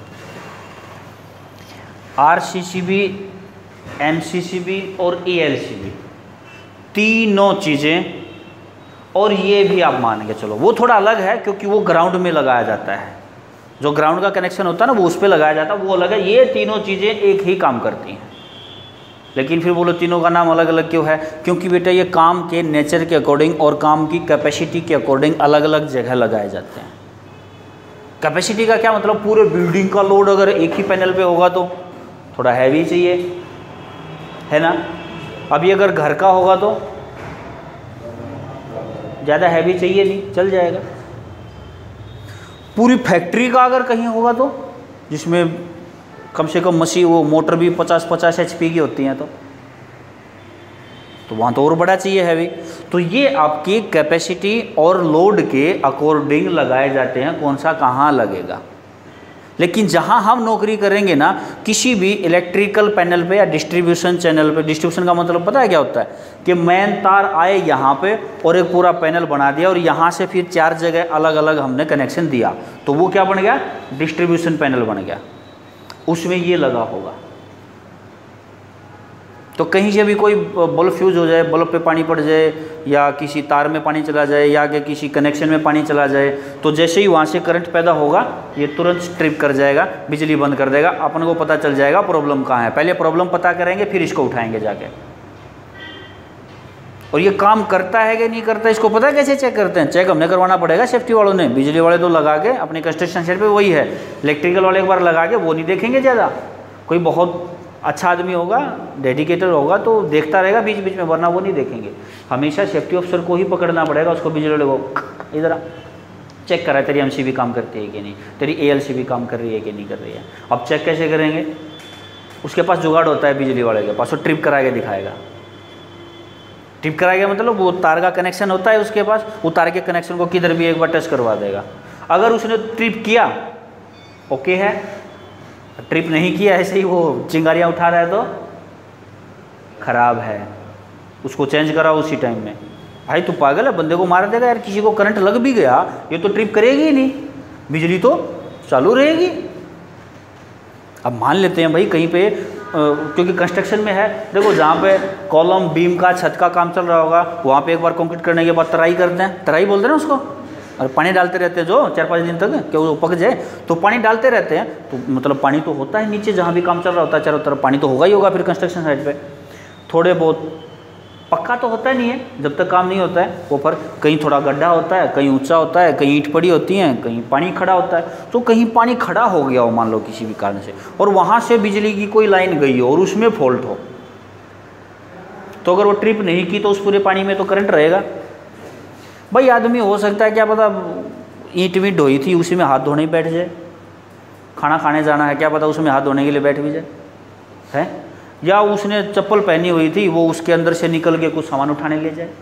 RCCB, MCCB और ELCB तीनों चीज़ें, और ये भी आप मान के चलो वो थोड़ा अलग है क्योंकि वो ग्राउंड में लगाया जाता है। जो ग्राउंड का कनेक्शन होता है ना वो उस पर लगाया जाता है, वो अलग है। ये तीनों चीज़ें एक ही काम करती हैं। लेकिन फिर बोलो तीनों का नाम अलग अलग क्यों है? क्योंकि बेटा ये काम के नेचर के अकॉर्डिंग और काम की कैपेसिटी के अकॉर्डिंग अलग अलग जगह लगाए जाते हैं। कैपेसिटी का क्या मतलब? पूरे बिल्डिंग का लोड अगर एक ही पैनल पे होगा तो थोड़ा हैवी चाहिए, है ना। अभी अगर घर का होगा तो ज़्यादा हैवी चाहिए नहीं, चल जाएगा। पूरी फैक्ट्री का अगर कहीं होगा तो, जिसमें कम से कम मशीन वो मोटर भी 50-50 HP की होती हैं, तो वहाँ तो और बड़ा चाहिए हैवी। तो ये आपकी कैपेसिटी और लोड के अकॉर्डिंग लगाए जाते हैं, कौन सा कहाँ लगेगा। लेकिन जहाँ हम नौकरी करेंगे ना, किसी भी इलेक्ट्रिकल पैनल पे या डिस्ट्रीब्यूशन चैनल पे, डिस्ट्रीब्यूशन का मतलब पता है क्या होता है? कि मेन तार आए यहाँ पे और एक पूरा पैनल बना दिया और यहाँ से फिर 4 जगह अलग अलग हमने कनेक्शन दिया, तो वो क्या बन गया? डिस्ट्रीब्यूशन पैनल बन गया। उसमें ये लगा होगा। तो कहीं से भी कोई बल्ब फ्यूज हो जाए, बल्ब पे पानी पड़ जाए, या किसी तार में पानी चला जाए, या आगे किसी कनेक्शन में पानी चला जाए, तो जैसे ही वहाँ से करंट पैदा होगा ये तुरंत स्ट्रिप कर जाएगा, बिजली बंद कर देगा। अपन को पता चल जाएगा प्रॉब्लम कहाँ है। पहले प्रॉब्लम पता करेंगे फिर इसको उठाएंगे जाके। और ये काम करता है कि नहीं करता, इसको पता है कैसे चेक करते हैं? चेक हमने करवाना पड़ेगा सेफ्टी वालों ने। बिजली वाले तो लगा के अपने कंस्ट्रक्शन साइट पे वही है, इलेक्ट्रिकल वाले एक बार लगा के वो नहीं देखेंगे ज़्यादा। कोई बहुत अच्छा आदमी होगा, डेडिकेटेड होगा तो देखता रहेगा बीच बीच में, वरना वो नहीं देखेंगे। हमेशा सेफ्टी ऑफिसर को ही पकड़ना पड़ेगा, उसको बिजली वाले को इधर चेक करा तेरी MCB काम करती है कि नहीं, तेरी ALCB काम कर रही है कि नहीं कर रही है। अब चेक कैसे करेंगे? उसके पास जुगाड़ होता है बिजली वाले के पास, वो ट्रिप करा के दिखाएगा। ट्रिप कराएगा मतलब वो तार का कनेक्शन होता है उसके पास, वो तार के कनेक्शन को किधर भी एक बार टच करवा देगा। अगर उसने ट्रिप किया ओके है, ट्रिप नहीं किया ऐसे ही वो चिंगारियाँ उठा रहा है तो खराब है, उसको चेंज कराओ उसी टाइम में। भाई तू पागल है, बंदे को मार देगा यार। किसी को करंट लग भी गया ये तो ट्रिप करेगी ही नहीं, बिजली तो चालू रहेगी। अब मान लेते हैं भाई कहीं पे क्योंकि कंस्ट्रक्शन में है, देखो जहाँ पे कॉलम बीम का छत का काम चल रहा होगा वहाँ पे एक बार कंक्रीट करने के बाद तराई करते हैं, तराई बोलते हैं ना उसको, और पानी डालते रहते हैं जो 4-5 दिन तक कि वो पक जाए, तो पानी डालते रहते हैं, तो मतलब पानी तो होता है नीचे जहाँ भी काम चल रहा होता है, चारों तरफ पानी तो होगा ही होगा। फिर कंस्ट्रक्शन साइट पे थोड़े बहुत, पक्का तो होता नहीं है जब तक काम नहीं होता है, ऊपर कहीं थोड़ा गड्ढा होता है, कहीं ऊंचा होता है, कहीं ईंट पड़ी होती हैं, कहीं पानी खड़ा होता है। तो कहीं पानी खड़ा हो गया हो मान लो किसी भी कारण से, और वहाँ से बिजली की कोई लाइन गई हो और उसमें फॉल्ट हो, तो अगर वो ट्रिप नहीं की तो उस पूरे पानी में तो करंट रहेगा। भाई आदमी हो सकता है क्या पता ईंट वींट ढोई थी उसी में हाथ धोने बैठ जाए, खाना खाने जाना है क्या पता उसमें हाथ धोने के लिए बैठ भी जाए है, या उसने चप्पल पहनी हुई थी वो उसके अंदर से निकल के कुछ सामान उठाने ले जाए।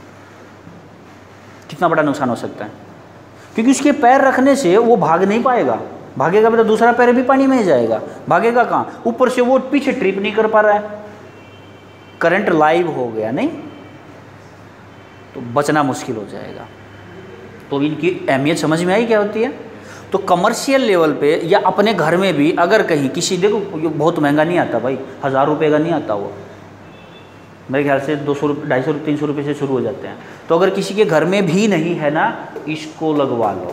कितना बड़ा नुकसान हो सकता है, क्योंकि उसके पैर रखने से वो भाग नहीं पाएगा, भागेगा भी तो दूसरा पैर भी पानी में ही जाएगा, भागेगा कहाँ, ऊपर से वो पीछे ट्रिप नहीं कर पा रहा है, करंट लाइव हो गया नहीं तो बचना मुश्किल हो जाएगा। तो इनकी अहमियत समझ में आई क्या होती है। तो कमर्शियल लेवल पे या अपने घर में भी अगर कहीं किसी, देखो ये बहुत महंगा नहीं आता भाई, 1000 रुपये का नहीं आता वो, मेरे ख्याल से 200, 250, 300 रुपये से शुरू हो जाते हैं। तो अगर किसी के घर में भी नहीं है ना, इसको लगवा लो।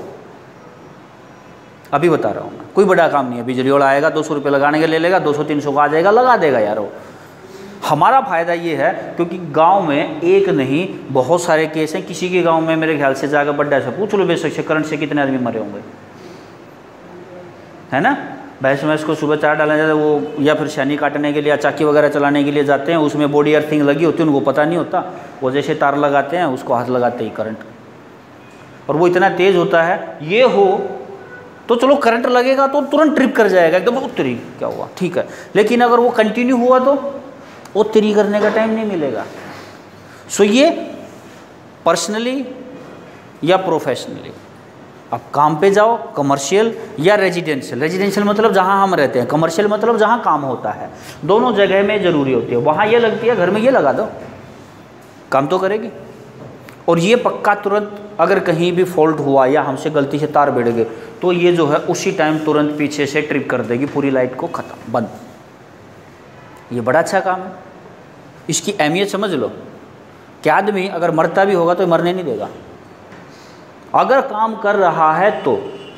अभी बता रहा हूँ मैं, कोई बड़ा काम नहीं है, बिजली वाला आएगा 200 रुपये लगाने के ले लेगा, 200-300 का आ जाएगा, लगा देगा यार वो। हमारा फ़ायदा ये है क्योंकि गांव में एक नहीं बहुत सारे केस हैं, किसी के गांव में मेरे ख्याल से जाकर बड्डा से पूछ लो बेशक से करंट से कितने आदमी मरे होंगे, है ना। भैंस को सुबह चारा डालने जाते वो, या फिर शैनी काटने के लिए या चाकी वगैरह चलाने के लिए जाते हैं, उसमें बॉडी अर्थिंग लगी होती है, उनको पता नहीं होता, वो जैसे तार लगाते हैं उसको हाथ लगाते ही करंट, और वो इतना तेज़ होता है। ये हो तो चलो करंट लगेगा तो तुरंत ट्रिप कर जाएगा एकदम, उत्तरी क्या हुआ ठीक है, लेकिन अगर वो कंटिन्यू हुआ तो वो तिरी करने का टाइम नहीं मिलेगा। सो ये पर्सनली या प्रोफेशनली, अब काम पे जाओ, कमर्शियल या रेजिडेंशियल, रेजिडेंशियल मतलब जहाँ हम रहते हैं, कमर्शियल मतलब जहाँ काम होता है, दोनों जगह में ज़रूरी होती है। वहाँ ये लगती है, घर में ये लगा दो, काम तो करेगी। और ये पक्का तुरंत अगर कहीं भी फॉल्ट हुआ या हमसे गलती से तार भिड़ गए तो ये जो है उसी टाइम तुरंत पीछे से ट्रिप कर देगी, पूरी लाइट को ख़त्म, बंद। ये बड़ा अच्छा काम है, इसकी अहमियत समझ लो कि आदमी अगर मरता भी होगा तो मरने नहीं देगा। अगर काम कर रहा है तो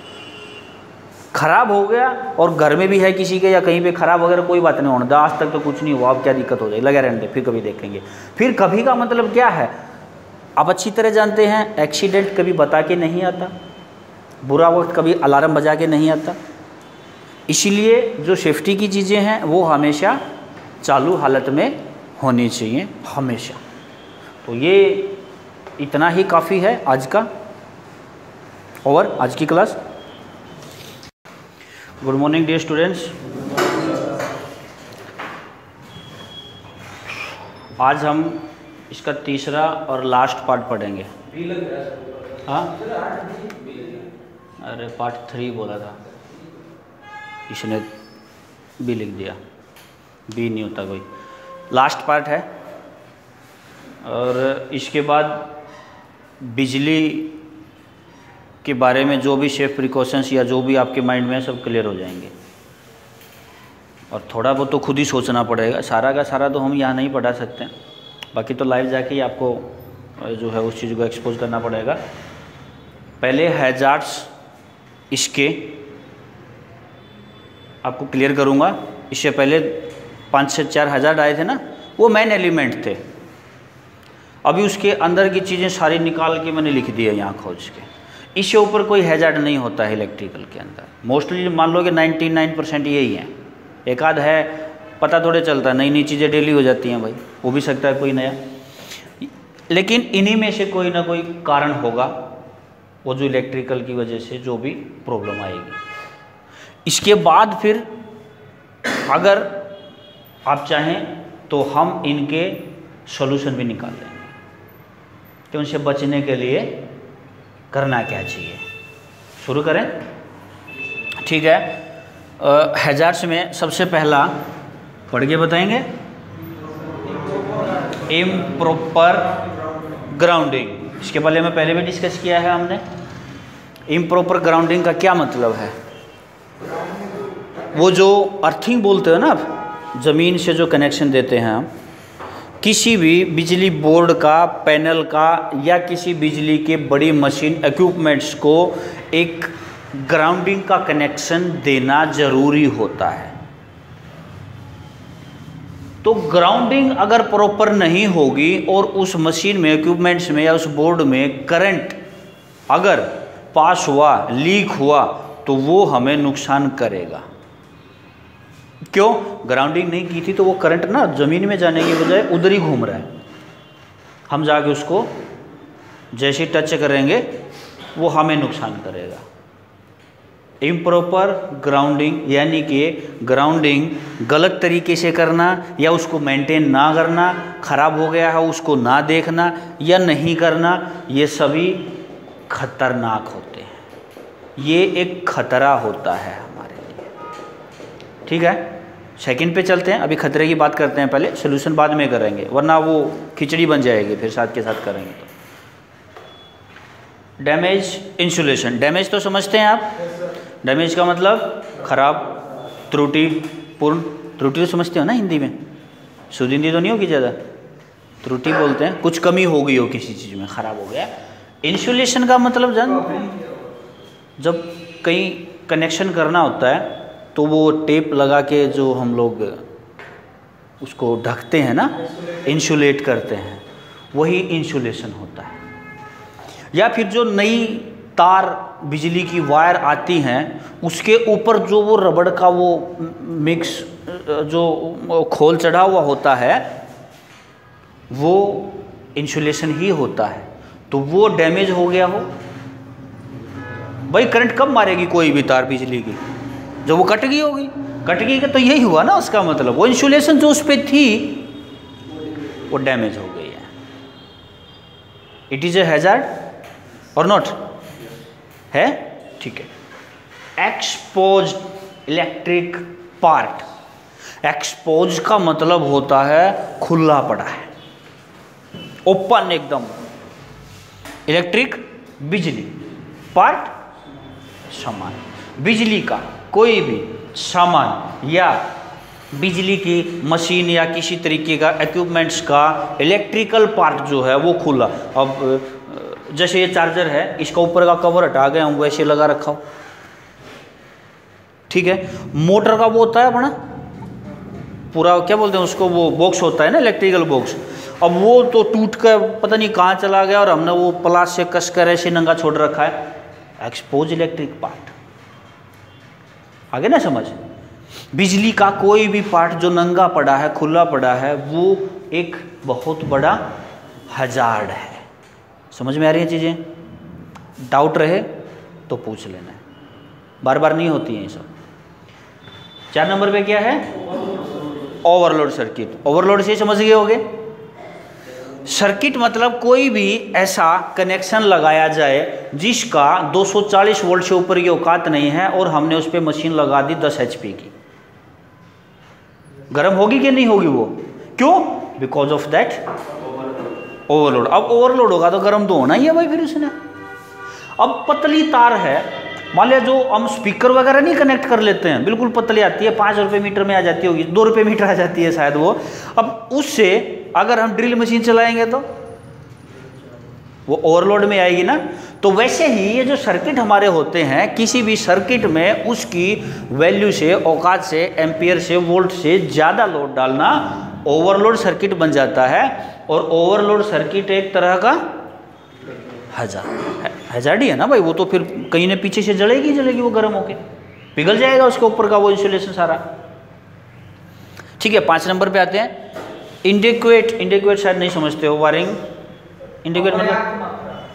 खराब हो गया और घर में भी है किसी के या कहीं पे खराब वगैरह कोई बात नहीं होने, आज तक तो कुछ नहीं हुआ, अब क्या दिक्कत हो जाएगी, लगे रहने दे, फिर कभी देखेंगे। फिर कभी का मतलब क्या है, आप अच्छी तरह जानते हैं एक्सीडेंट कभी बता के नहीं आता, बुरा वक्त कभी अलार्म बजा के नहीं आता, इसीलिए जो सेफ्टी की चीज़ें हैं वो हमेशा चालू हालत में होनी चाहिए हमेशा। तो ये इतना ही काफ़ी है आज का, और आज की class. Good morning dear students. आज हम इसका तीसरा और लास्ट पार्ट पढ़ेंगे। हाँ, अरे पार्ट 3 बोला था, इसने बी लिख दिया, बी नहीं होता कोई। लास्ट पार्ट है, और इसके बाद बिजली के बारे में जो भी सेफ प्रिकॉशंस या जो भी आपके माइंड में है सब क्लियर हो जाएंगे। और थोड़ा बहुत तो खुद ही सोचना पड़ेगा, सारा का सारा तो हम यहाँ नहीं पढ़ा सकते हैं, बाकी तो लाइव जाके ही आपको जो है उस चीज़ को एक्सपोज करना पड़ेगा। पहले हैजार्ड्स इसके आपको क्लियर करूँगा, इससे पहले 5 से 4 हैजार्ड आए थे ना, वो मेन एलिमेंट थे। अभी उसके अंदर की चीज़ें सारी निकाल के मैंने लिख दी है यहाँ खोज के। इससे ऊपर कोई हैजार्ड नहीं होता है इलेक्ट्रिकल के अंदर, मोस्टली मान लो कि 99% यही है, एक आध है पता थोड़े चलता, नई नई चीज़ें डेली हो जाती हैं भाई, हो भी सकता है कोई नया, लेकिन इन्हीं में से कोई ना कोई कारण होगा वो जो इलेक्ट्रिकल की वजह से जो भी प्रॉब्लम आएगी। इसके बाद फिर अगर आप चाहें तो हम इनके सॉल्यूशन भी निकाल लेंगे कि उनसे बचने के लिए करना क्या चाहिए। शुरू करें, ठीक है। हैजार्ड्स में सबसे पहला पढ़ के बताएंगे, इम्प्रॉपर ग्राउंडिंग, इसके बारे में पहले भी डिस्कस किया है हमने। इम्प्रॉपर ग्राउंडिंग का क्या मतलब है? वो जो अर्थिंग बोलते हो ना आप, ज़मीन से जो कनेक्शन देते हैं हम, किसी भी बिजली बोर्ड का, पैनल का या किसी बिजली के बड़ी मशीन इक्विपमेंट्स को एक ग्राउंडिंग का कनेक्शन देना ज़रूरी होता है। तो ग्राउंडिंग अगर प्रॉपर नहीं होगी और उस मशीन में, इक्विपमेंट्स में या उस बोर्ड में करंट अगर पास हुआ, लीक हुआ, तो वो हमें नुकसान करेगा। क्यों? ग्राउंडिंग नहीं की थी तो वो करंट ना ज़मीन में जाने की बजाय उधर ही घूम रहा है। हम जाके उसको जैसे टच करेंगे वो हमें नुकसान करेगा। इम्प्रॉपर ग्राउंडिंग यानी कि ग्राउंडिंग गलत तरीके से करना या उसको मेंटेन ना करना, खराब हो गया है उसको ना देखना या नहीं करना, ये सभी खतरनाक होते हैं। ये एक खतरा होता है हमारे लिए। ठीक है, सेकंड पे चलते हैं। अभी खतरे की बात करते हैं, पहले सोल्यूशन बाद में करेंगे वरना वो खिचड़ी बन जाएगी फिर साथ के साथ करेंगे तो। डैमेज इंसुलेशन, डैमेज तो समझते हैं आप? डैमेज का मतलब खराब, त्रुटि, पूर्ण। त्रुटि तो समझते हो ना हिंदी में? शुद्ध हिंदी तो नहीं होगी ज़्यादा, त्रुटि बोलते हैं, कुछ कमी हो गई हो किसी चीज़ में, खराब हो गया। इंसुलेशन का मतलब जब कहीं कनेक्शन करना होता है तो वो टेप लगा के जो हम लोग उसको ढकते हैं ना, इंसुलेट करते हैं, वही इंसुलेशन होता है। या फिर जो नई तार बिजली की वायर आती हैं उसके ऊपर जो वो रबड़ का वो मिक्स जो खोल चढ़ा हुआ होता है वो इंसुलेशन ही होता है। तो वो डैमेज हो गया हो, भाई करंट कब मारेगी कोई भी तार बिजली की? जब वो कट गई होगी। कट गई तो यही हुआ ना उसका मतलब, वो इंसुलेशन जो उस पर थी वो डैमेज हो गई है। इट इज ए हैजार्ड और नॉट है? ठीक है। एक्सपोज इलेक्ट्रिक पार्ट, एक्सपोज का मतलब होता है खुला पड़ा है, ओपन एकदम। इलेक्ट्रिक बिजली, पार्ट सामान, बिजली का कोई भी सामान या बिजली की मशीन या किसी तरीके का इक्विपमेंट्स का इलेक्ट्रिकल पार्ट जो है वो खुला। अब जैसे ये चार्जर है, इसका ऊपर का कवर हटा गया हूँ, वैसे लगा रखा हूँ, ठीक है। मोटर का वो होता है बड़ा पूरा, क्या बोलते हैं उसको, वो बॉक्स होता है ना, इलेक्ट्रिकल बॉक्स। अब वो तो टूट कर पता नहीं कहाँ चला गया और हमने वो प्लास से कस कर ऐसे नंगा छोड़ रखा है। एक्सपोज इलेक्ट्रिक पार्ट, आगे ना समझ? बिजली का कोई भी पार्ट जो नंगा पड़ा है, खुला पड़ा है, वो एक बहुत बड़ा हजार्ड है। समझ में आ रही है चीज़ें? डाउट रहे तो पूछ लेना है, बार बार नहीं होती हैं ये सब। 4 नंबर पे क्या है? Overload circuit. ओवरलोड से समझ गए होगे? सर्किट मतलब कोई भी ऐसा कनेक्शन लगाया जाए जिसका 240 वोल्ट से ऊपर की औकात नहीं है और हमने उस पर मशीन लगा दी 10 HP की। गर्म होगी कि नहीं होगी वो? क्यों? Because of that overload. अब ओवरलोड होगा तो गर्म तो होना ही है भाई फिर उसने। अब पतली तार है, मान लिया जो हम स्पीकर वगैरह नहीं कनेक्ट कर लेते हैं, बिल्कुल पतली आती है, 5 रुपये मीटर में आ जाती होगी, 2 रुपये मीटर आ जाती है शायद वो। अब उससे अगर हम ड्रिल मशीन चलाएंगे तो वो ओवरलोड में आएगी ना। तो वैसे ही ये जो सर्किट हमारे होते हैं, किसी भी सर्किट में उसकी वैल्यू से, औकात से, एम्पियर से, वोल्ट से ज़्यादा लोड डालना ओवरलोड सर्किट बन जाता है। और ओवरलोड सर्किट एक तरह का हैजार्ड ही है ना भाई। वो तो फिर कहीं ने पीछे से जलेगी वो गर्म होके, पिघल जाएगा उसके ऊपर का वो इंसुलेशन सारा। ठीक है, 5 नंबर पे आते हैं। इंडिकेट शायद नहीं समझते हो, वायरिंग। इंडिकेट मतलब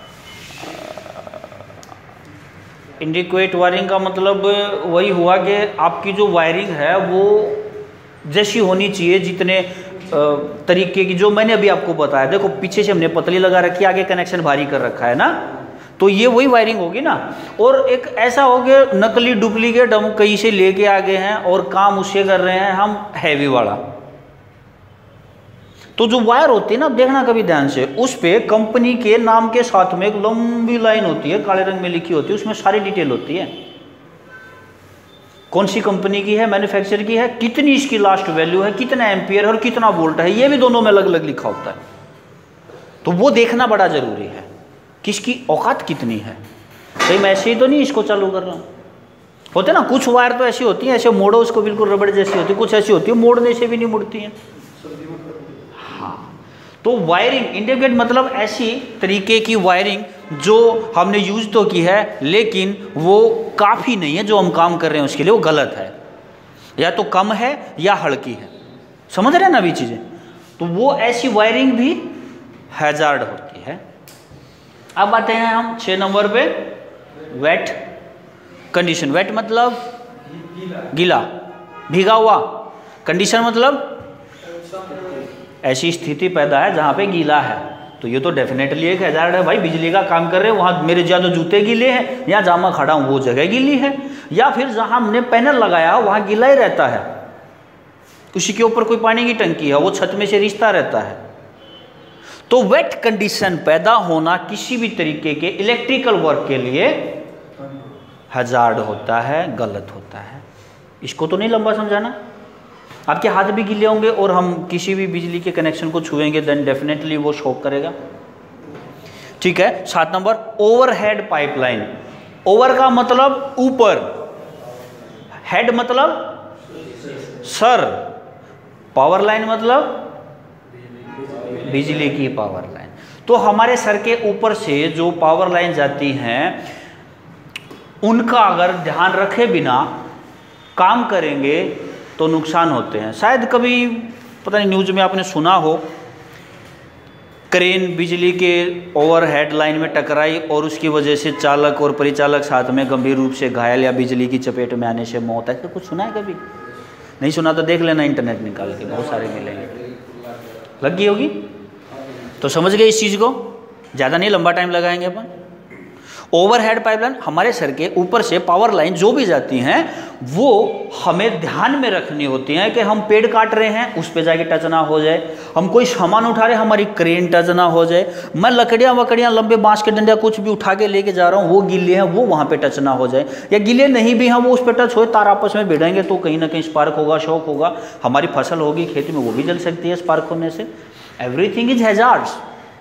इंडिकेट वायरिंग का मतलब वही हुआ कि आपकी जो वायरिंग है वो जैसी होनी चाहिए, जितने तरीके की जो मैंने अभी आपको बताया। देखो पीछे से हमने पतली लगा रखी है, आगे कनेक्शन भारी कर रखा है ना, तो ये वही वायरिंग होगी ना। और एक ऐसा हो गया नकली डुप्लीकेट हम कहीं से लेके आ गए हैं और काम उससे कर रहे हैं हम हैवी वाला, तो जो वायर होती है ना, देखना कभी ध्यान से, उस पे कंपनी के नाम के साथ में एक लंबी लाइन होती है, काले रंग में लिखी होती है, उसमें सारी डिटेल होती है, कौन सी कंपनी की है, मैन्युफैक्चर की है, कितनी इसकी लास्ट वैल्यू है, कितना एम्पियर और कितना वोल्ट है, ये भी दोनों में अलग अलग लिखा होता है। तो वो देखना बड़ा जरूरी है, किसकी औकात कितनी है। भाई मैं ऐसे ही तो नहीं इसको चालू कर रहा हूँ। होते ना कुछ वायर तो ऐसी होती है, ऐसे मोड़ो उसको बिल्कुल रबड़ जैसी होती है, कुछ ऐसी होती है मोड़ने से भी नहीं मुड़ती है। हाँ, तो वायरिंग इंडिकेट मतलब ऐसी तरीके की वायरिंग जो हमने यूज तो की है, लेकिन वो काफ़ी नहीं है, जो हम काम कर रहे हैं उसके लिए वो गलत है, या तो कम है या हल्की है। समझ रहे हैं ना अभी चीज़ें। तो वो ऐसी वायरिंग भी हैजार्ड होती है। अब आते हैं हम 6 नंबर पे, वेट कंडीशन। वेट मतलब गीला, भीगा हुआ। कंडीशन मतलब ऐसी स्थिति पैदा है जहाँ पे गीला है, तो ये तो डेफिनेटली एक हैजार्ड है। भाई बिजली का काम कर रहे हैं, वहाँ मेरे ज़्यादा जूते गीले हैं, या जहाँ मैं खड़ा हूँ वो जगह गीली है, या फिर जहाँ हमने पैनल लगाया वहाँ गीला ही रहता है, उसी के ऊपर कोई पानी की टंकी है, वो छत में से रिश्ता रहता है। तो वेट कंडीशन पैदा होना किसी भी तरीके के इलेक्ट्रिकल वर्क के लिए हैजार्ड होता है, गलत होता है। इसको तो नहीं लंबा समझाना। आपके हाथ भी गीले होंगे और हम किसी भी बिजली के कनेक्शन को छुएंगे, देन डेफिनेटली वो शॉक करेगा। ठीक है। 7 नंबर, ओवरहेड पाइपलाइन। ओवर का मतलब ऊपर, हेड मतलब सर, पावर लाइन मतलब बिजली की पावर लाइन। तो हमारे सर के ऊपर से जो पावर लाइन जाती हैं, उनका अगर ध्यान रखे बिना काम करेंगे तो नुकसान होते हैं। शायद कभी पता नहीं न्यूज़ में आपने सुना हो, क्रेन बिजली के ओवरहेड लाइन में टकराई और उसकी वजह से चालक और परिचालक साथ में गंभीर रूप से घायल या बिजली की चपेट में आने से मौत है। तो कुछ सुना है कभी? नहीं सुना तो देख लेना, इंटरनेट निकाल के बहुत सारे मिलेंगे। लग गई होगी तो समझ गए इस चीज़ को, ज़्यादा नहीं लंबा टाइम लगाएंगे अपन। ओवरहेड पाइपलाइन, हमारे सर के ऊपर से पावर लाइन जो भी जाती हैं वो हमें ध्यान में रखनी होती हैं कि हम पेड़ काट रहे हैं उस पे जाके टच ना हो जाए, हम कोई सामान उठा रहे हैं हमारी क्रेन टच ना हो जाए, मैं लकड़ियाँ वकड़ियाँ लंबे बांस के डंडा कुछ भी उठा के लेके जा रहा हूँ वो गीले हैं वो वहाँ पे टच ना हो जाए, या गीले नहीं भी हैं वो उस पर टच हो, तार आपस में भिड़ेंगे तो कहीं ना कहीं स्पार्क होगा, शॉक होगा, हमारी फसल होगी खेत में वो भी जल सकती है स्पार्क होने से। Everything is hazards.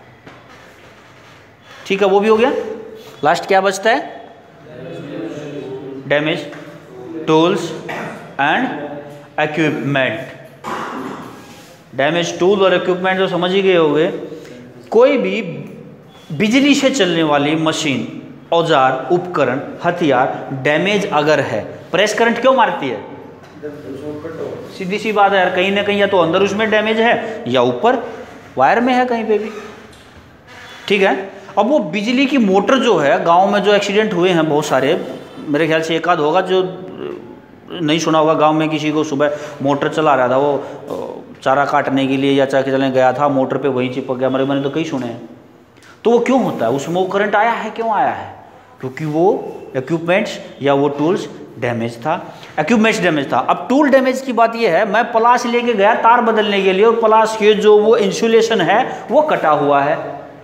ठीक है, वो भी हो गया। लास्ट क्या बचता है? Damage tools and equipment. Damage tool और इक्विपमेंट तो समझ ही गए होंगे। कोई भी बिजली से चलने वाली मशीन, औजार, उपकरण, हथियार डैमेज अगर है, प्रेस करंट क्यों मारती है? सीधी सी बात है यार, कहीं ना कहीं या तो अंदर उसमें डैमेज है या ऊपर वायर में है कहीं पे भी। ठीक है। अब वो बिजली की मोटर जो है, गांव में जो एक्सीडेंट हुए हैं बहुत सारे, मेरे ख्याल से एक आध होगा जो नहीं सुना होगा। गांव में किसी को सुबह मोटर चला रहा था, वो चारा काटने के लिए या चाके चलने गया था, मोटर पे वहीं चिपक गया, मैंने तो कई सुने हैं। तो वो क्यों होता है? उसमें वो करंट आया है, क्यों आया है? क्योंकि वो इक्विपमेंट्स या वो टूल्स डैमेज था, इक्विपमेंट्स डैमेज था। अब टूल डैमेज की बात ये है, मैं प्लास लेके गया तार बदलने के लिए और प्लास के जो वो इंसुलेशन है वो कटा हुआ है,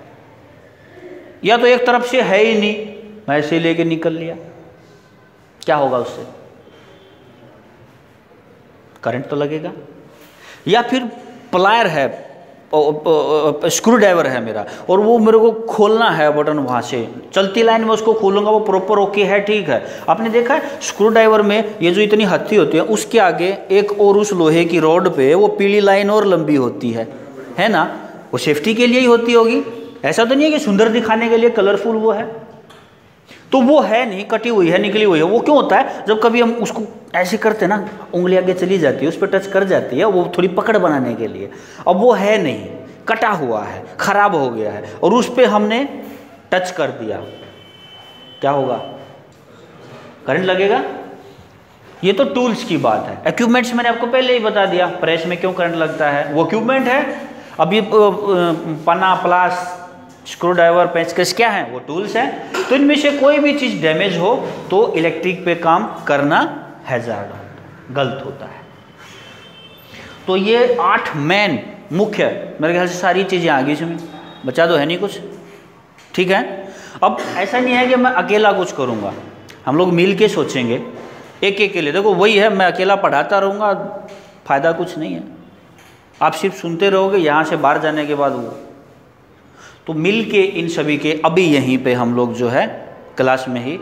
या तो एक तरफ से है ही नहीं, मैं ऐसे लेके निकल लिया, क्या होगा उससे? करंट तो लगेगा। या फिर प्लायर है, स्क्रू ड्राइवर है मेरा और वो मेरे को खोलना है बटन, वहाँ से चलती लाइन में उसको खोलूंगा, वो प्रॉपर ओके है, ठीक है। आपने देखा है स्क्रू ड्राइवर में ये जो इतनी हत्थी होती है उसके आगे एक और उस लोहे की रॉड पे वो पीली लाइन और लंबी होती है ना? वो सेफ्टी के लिए ही होती होगी, ऐसा तो नहीं है कि सुंदर दिखाने के लिए कलरफुल वो है। तो वो है नहीं, कटी हुई है, निकली हुई है। वो क्यों होता है? जब कभी हम उसको ऐसे करते ना, उंगली आगे चली जाती है, उस पर टच कर जाती है, वो थोड़ी पकड़ बनाने के लिए। अब वो है नहीं, कटा हुआ है, खराब हो गया है, और उस पर हमने टच कर दिया, क्या होगा? करंट लगेगा। ये तो टूल्स की बात है। इक्विपमेंट्स मैंने आपको पहले ही बता दिया, प्रेस में क्यों करंट लगता है, वो इक्विपमेंट है। अब ये पन्ना, प्लास, स्क्रू ड्राइवर, पेंचकस क्या है? वो टूल्स हैं। तो इनमें से कोई भी चीज़ डैमेज हो तो इलेक्ट्रिक पे काम करना हैजार्ड होता है, गलत होता है। तो ये 8 मेन मुख्य मेरे ख्याल से सारी चीज़ें आ गई इसमें, बचा तो है नहीं कुछ। ठीक है, अब ऐसा नहीं है कि मैं अकेला कुछ करूँगा, हम लोग मिल के सोचेंगे एक एक के लिए। देखो वही है, मैं अकेला पढ़ाता रहूँगा, फ़ायदा कुछ नहीं है, आप सिर्फ सुनते रहोगे, यहाँ से बाहर जाने के बाद वो। तो मिल के इन सभी के अभी यहीं पे हम लोग जो है क्लास में ही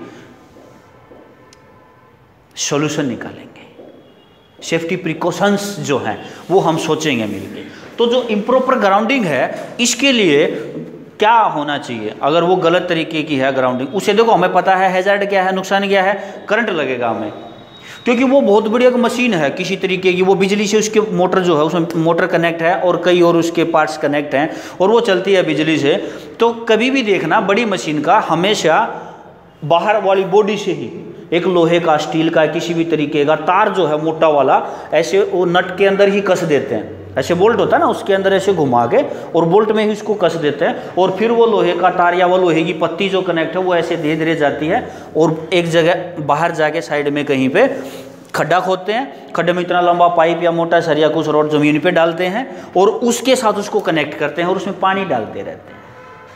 सॉल्यूशन निकालेंगे, सेफ्टी प्रिकॉशंस जो हैं वो हम सोचेंगे मिलके। तो जो इम्प्रॉपर ग्राउंडिंग है, इसके लिए क्या होना चाहिए? अगर वो गलत तरीके की है ग्राउंडिंग, उसे देखो हमें पता है हैज़ार्ड क्या है, नुकसान क्या है, करंट लगेगा हमें, क्योंकि वो बहुत बड़ी एक मशीन है किसी तरीके की, वो बिजली से उसके मोटर जो है उसमें मोटर कनेक्ट है और कई और उसके पार्ट्स कनेक्ट हैं और वो चलती है बिजली से। तो कभी भी देखना बड़ी मशीन का हमेशा बाहर वाली बॉडी से ही एक लोहे का, स्टील का, किसी भी तरीके का तार जो है मोटा वाला, ऐसे वो नट के अंदर ही कस देते हैं, ऐसे बोल्ट होता है ना उसके अंदर ऐसे घुमा के और बोल्ट में ही उसको कस देते हैं और फिर वो लोहे का तार या वो लोहे की पत्ती जो कनेक्ट है वो ऐसे धीरे धीरे जाती है और एक जगह बाहर जाके साइड में कहीं पे खड्डा खोदते हैं, खड्डे में इतना लंबा पाइप या मोटा सरिया कुछ रॉड जमीन पे डालते हैं और उसके साथ उसको कनेक्ट करते हैं और उसमें पानी डालते रहते हैं।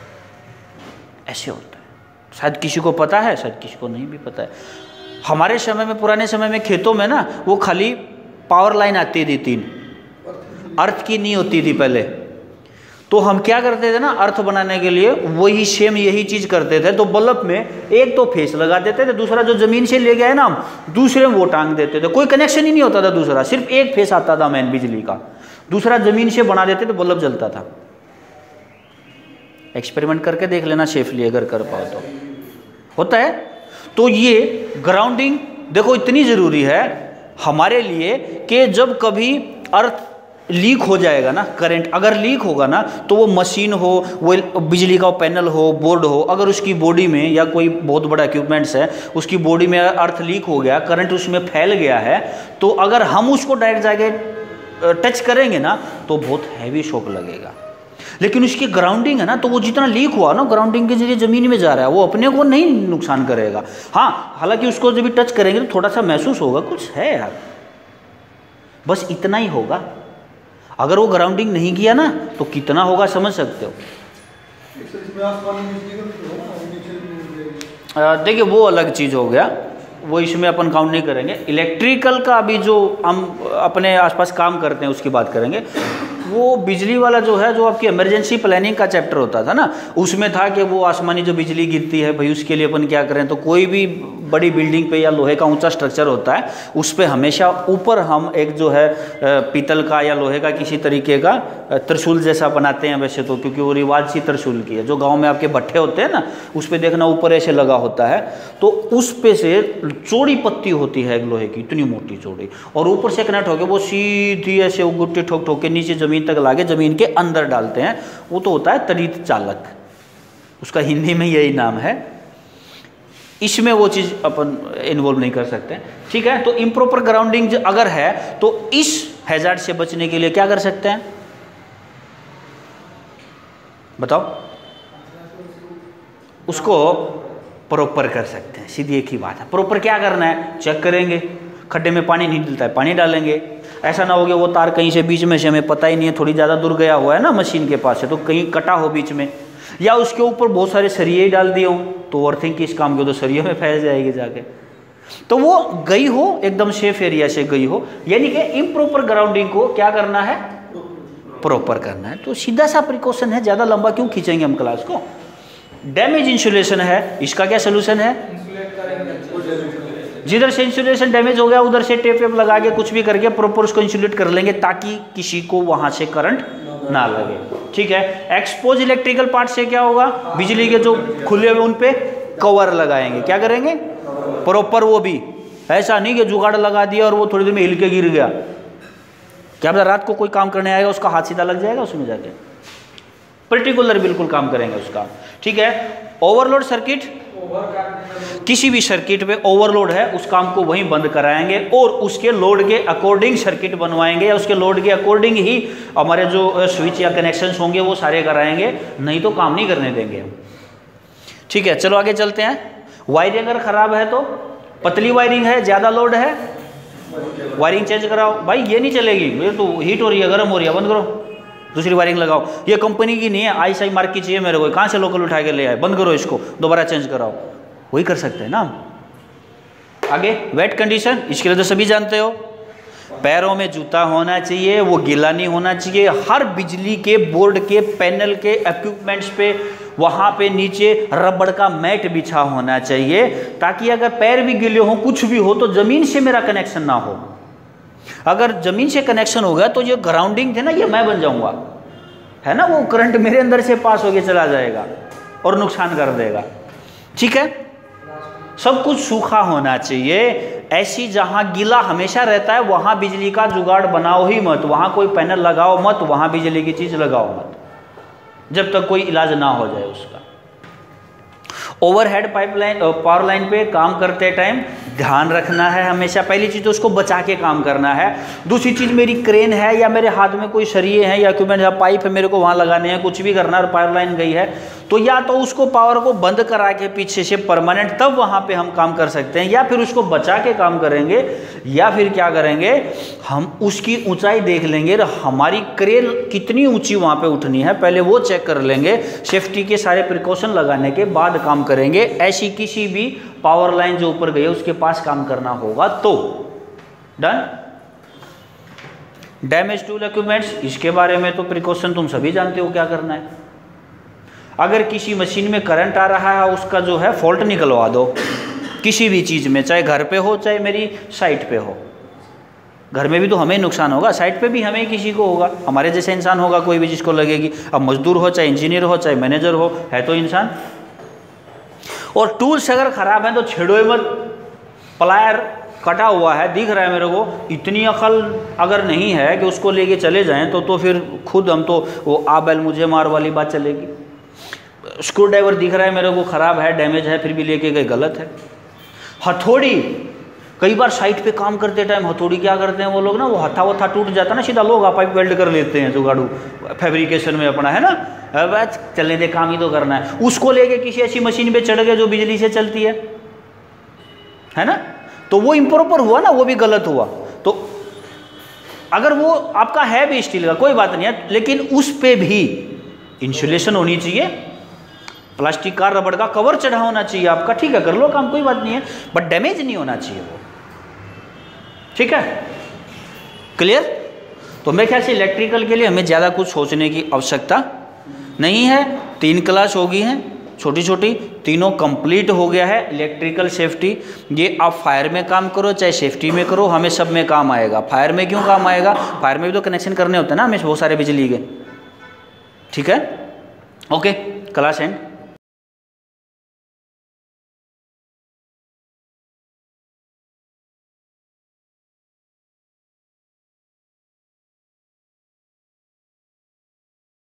ऐसे होता है, शायद किसी को पता है, शायद किसी को नहीं भी पता है। हमारे समय में, पुराने समय में खेतों में ना वो खाली पावर लाइन आती थी 3, अर्थ की नहीं होती थी पहले। तो हम क्या करते थे ना, अर्थ बनाने के लिए वही सेम यही चीज़ करते थे। तो बल्ब में एक तो फेस लगा देते थे, दूसरा जो ज़मीन से ले गए ना हम दूसरे में वो टांग देते थे, कोई कनेक्शन ही नहीं होता था दूसरा, सिर्फ एक फेस आता था मेन बिजली का, दूसरा ज़मीन से बना देते थे, बल्ब जलता था। एक्सपेरिमेंट करके देख लेना सेफली अगर कर पाओ तो, होता है। तो ये ग्राउंडिंग देखो इतनी ज़रूरी है हमारे लिए कि जब कभी अर्थ लीक हो जाएगा ना, करंट अगर लीक होगा ना, तो वो मशीन हो, वो बिजली का पैनल हो, बोर्ड हो, अगर उसकी बॉडी में या कोई बहुत बड़ा इक्विपमेंट्स है उसकी बॉडी में अर्थ लीक हो गया, करंट उसमें फैल गया है, तो अगर हम उसको डायरेक्ट जाके टच करेंगे ना तो बहुत हैवी शॉक लगेगा। लेकिन उसकी ग्राउंडिंग है ना, तो वो जितना लीक हुआ ना ग्राउंडिंग के जरिए ज़मीन में जा रहा है, वो अपने को नहीं नुकसान करेगा। हाँ, हालांकि उसको जब भी टच करेंगे तो थोड़ा सा महसूस होगा, कुछ है यार, बस इतना ही होगा। अगर वो ग्राउंडिंग नहीं किया ना तो कितना होगा समझ सकते हो। देखिए वो अलग चीज़ हो गया, वो इसमें अपन काउंट नहीं करेंगे। इलेक्ट्रिकल का अभी जो हम अपने आसपास काम करते हैं उसकी बात करेंगे। वो बिजली वाला जो है, जो आपकी इमरजेंसी प्लानिंग का चैप्टर होता था ना, उसमें था कि वो आसमानी जो बिजली गिरती है भाई उसके लिए अपन क्या करें। तो कोई भी बड़ी बिल्डिंग पे या लोहे का ऊंचा स्ट्रक्चर होता है उस पे हमेशा ऊपर हम एक जो है पीतल का या लोहे का किसी तरीके का त्रिशूल जैसा बनाते हैं वैसे तो, क्योंकि वो रिवाज सी त्रिशूल की है। जो गाँव में आपके भट्ठे होते हैं ना उस पर देखना ऊपर ऐसे लगा होता है, तो उस पे से चौड़ी पत्ती होती है एक लोहे की, इतनी मोटी चौड़ी, और ऊपर से कनेक्ट होकर वो सीधी ऐसे गुट्टी ठोक ठोक के नीचे ज़मीन तक लाके ज़मीन के अंदर डालते हैं। वो तो होता है तड़ित चालक, उसका हिंदी में यही नाम है। इसमें वो चीज़ अपन इन्वॉल्व नहीं कर सकते, ठीक है। तो इम्प्रॉपर ग्राउंडिंग अगर है तो इस हैजार्ड से बचने के लिए क्या कर सकते हैं बताओ? उसको प्रॉपर कर सकते हैं, सीधी एक ही बात है। प्रॉपर क्या करना है, चेक करेंगे, खड्डे में पानी नहीं डलता है पानी डालेंगे। ऐसा ना हो कि वो तार कहीं से बीच में से हमें पता ही नहीं है, थोड़ी ज़्यादा दूर गया हुआ है ना मशीन के पास से, तो कहीं कटा हो बीच में, या उसके ऊपर बहुत सारे सरिये डाल दिए हों तो अर्थिंग किस काम के, तो सरिये में फैल जाएगी जाके। तो वो गई हो एकदम सेफ एरिया से गई हो, यानी कि इम्प्रॉपर ग्राउंडिंग को क्या करना है, प्रॉपर करना है। तो सीधा सा प्रिकॉशन है, ज़्यादा लंबा क्यों खींचेंगे हम क्लास को। डैमेज इंसुलेशन है, इसका क्या सोल्यूशन है, जिधर से इंसुलेशन डैमेज हो गया उधर से टेप वेप लगा के कुछ भी करके प्रॉपर उसको इंसुलेट कर लेंगे ताकि किसी को वहां से करंट ना लगे, ठीक है। एक्सपोज इलेक्ट्रिकल पार्ट से क्या होगा, बिजली के जो खुले हुए उन पे कवर लगाएंगे, क्या करेंगे प्रॉपर। वो भी ऐसा नहीं कि जुगाड़ लगा दिया और वो थोड़ी देर में हिल के गिर गया, क्या पता रात को कोई काम करने आएगा उसका हाथ सीधा लग जाएगा उसमें जाके, पर्टिकुलर बिल्कुल काम करेंगे उसका, ठीक है। ओवरलोड सर्किट, किसी भी सर्किट पे ओवरलोड है उस काम को वहीं बंद कराएंगे और उसके लोड के अकॉर्डिंग सर्किट बनवाएंगे, या उसके लोड के अकॉर्डिंग ही हमारे जो स्विच या कनेक्शंस होंगे वो सारे कराएंगे, नहीं तो काम नहीं करने देंगे हम, ठीक है। चलो आगे चलते हैं। वायरिंग अगर खराब है तो, पतली वायरिंग है, ज़्यादा लोड है, वायरिंग चेंज कराओ। भाई ये नहीं चलेगी, ये तो हीट हो रही है, गर्म हो रही है, बंद करो, दूसरी वायरिंग लगाओ, ये कंपनी की नहीं है, ISI मार्क की चाहिए मेरे को, कहाँ से लोकल उठा के ले आए, बंद करो इसको, दोबारा चेंज कराओ, वही कर सकते हैं ना हम। आगे वेट कंडीशन, इसके लिए तो सभी जानते हो, पैरों में जूता होना चाहिए, वो गीला नहीं होना चाहिए। हर बिजली के बोर्ड के पैनल के इक्विपमेंट्स पे वहाँ पे नीचे रबड़ का मैट बिछा होना चाहिए, ताकि अगर पैर भी गीले हो, कुछ भी हो, तो ज़मीन से मेरा कनेक्शन ना हो। अगर ज़मीन से कनेक्शन होगा तो जो ग्राउंडिंग थे ना, ये मैं बन जाऊँगा, है ना, वो करंट मेरे अंदर से पास होके चला जाएगा और नुकसान कर देगा। ठीक है, सब कुछ सूखा होना चाहिए। ऐसी जहां गीला हमेशा रहता है वहां बिजली का जुगाड़ बनाओ ही मत, वहां कोई पैनल लगाओ मत, वहां बिजली की चीज लगाओ मत, जब तक कोई इलाज ना हो जाए उसका। ओवरहेड पाइपलाइन पावर लाइन पे काम करते टाइम ध्यान रखना है हमेशा, पहली चीज़ तो उसको बचा के काम करना है। दूसरी चीज़, मेरी क्रेन है या मेरे हाथ में कोई सरिये हैं या इक्विपमेंट या पाइप है, मेरे को वहाँ लगाने हैं, कुछ भी करना है और पावर लाइन गई है, तो या तो उसको पावर को बंद करा के पीछे से परमानेंट, तब वहाँ पे हम काम कर सकते हैं, या फिर उसको बचा के काम करेंगे, या फिर क्या करेंगे, हम उसकी ऊंचाई देख लेंगे, हमारी क्रेन कितनी ऊंची वहाँ पे उठनी है, पहले वो चेक कर लेंगे, सेफ्टी के सारे प्रिकॉशन लगाने के बाद काम करेंगे। ऐसी किसी भी पावर लाइन जो ऊपर गई है उसके पास काम करना होगा तो। डन। डैमेज टूल इक्विपमेंट्स, इसके बारे में तो प्रिकॉशन तुम सभी जानते हो क्या करना है। अगर किसी मशीन में करंट आ रहा है, उसका जो है फॉल्ट निकलवा दो, किसी भी चीज़ में, चाहे घर पे हो चाहे मेरी साइट पे हो। घर में भी तो हमें नुकसान होगा, साइट पे भी हमें किसी को होगा, हमारे जैसे इंसान होगा कोई भी जिसको लगेगी। अब मजदूर हो चाहे इंजीनियर हो चाहे मैनेजर हो, है तो इंसान। और टूल्स अगर ख़राब है तो छेड़ो ही मत। प्लायर कटा हुआ है, दिख रहा है मेरे को, इतनी अकल अगर नहीं है कि उसको लेके चले जाएं तो फिर खुद हम तो वो आ बैल मुझे मार वाली बात चलेगी। स्क्रू ड्राइवर दिख रहा है मेरे को, ख़राब है, डैमेज है, फिर भी लेके गए, गलत है। हथौड़ी, कई बार साइट पे काम करते टाइम हथौड़ी क्या करते हैं वो लोग ना, वो हथा वथा टूट जाता है ना, सीधा लोग पाइप वेल्ड कर लेते हैं जुगाड़ू फैब्रिकेशन में अपना, है ना, अब चलने दे, काम ही तो करना है। उसको लेके किसी ऐसी मशीन पे चढ़ गए जो बिजली से चलती है ना, तो वो इम्प्रॉपर हुआ ना, वो भी गलत हुआ। तो अगर वो आपका है भी स्टील का कोई बात नहीं है, लेकिन उस पे भी इंसुलेशन होनी चाहिए, प्लास्टिक का रबड़ का कवर चढ़ा होना चाहिए आपका, ठीक है, कर लो काम, कोई बात नहीं है, बट डैमेज नहीं होना चाहिए वो। ठीक है, क्लियर। तो मेरे ख्याल से इलेक्ट्रिकल के लिए हमें ज़्यादा कुछ सोचने की आवश्यकता नहीं है। 3 क्लास हो गई हैं छोटी छोटी, तीनों कंप्लीट हो गया है। इलेक्ट्रिकल सेफ्टी, ये आप फायर में काम करो चाहे सेफ्टी में करो, हमें सब में काम आएगा। फायर में क्यों काम आएगा, फायर में भी तो कनेक्शन करने होते हैं ना हमें बहुत सारे बिजली के। ठीक है, ओके, क्लास एंड।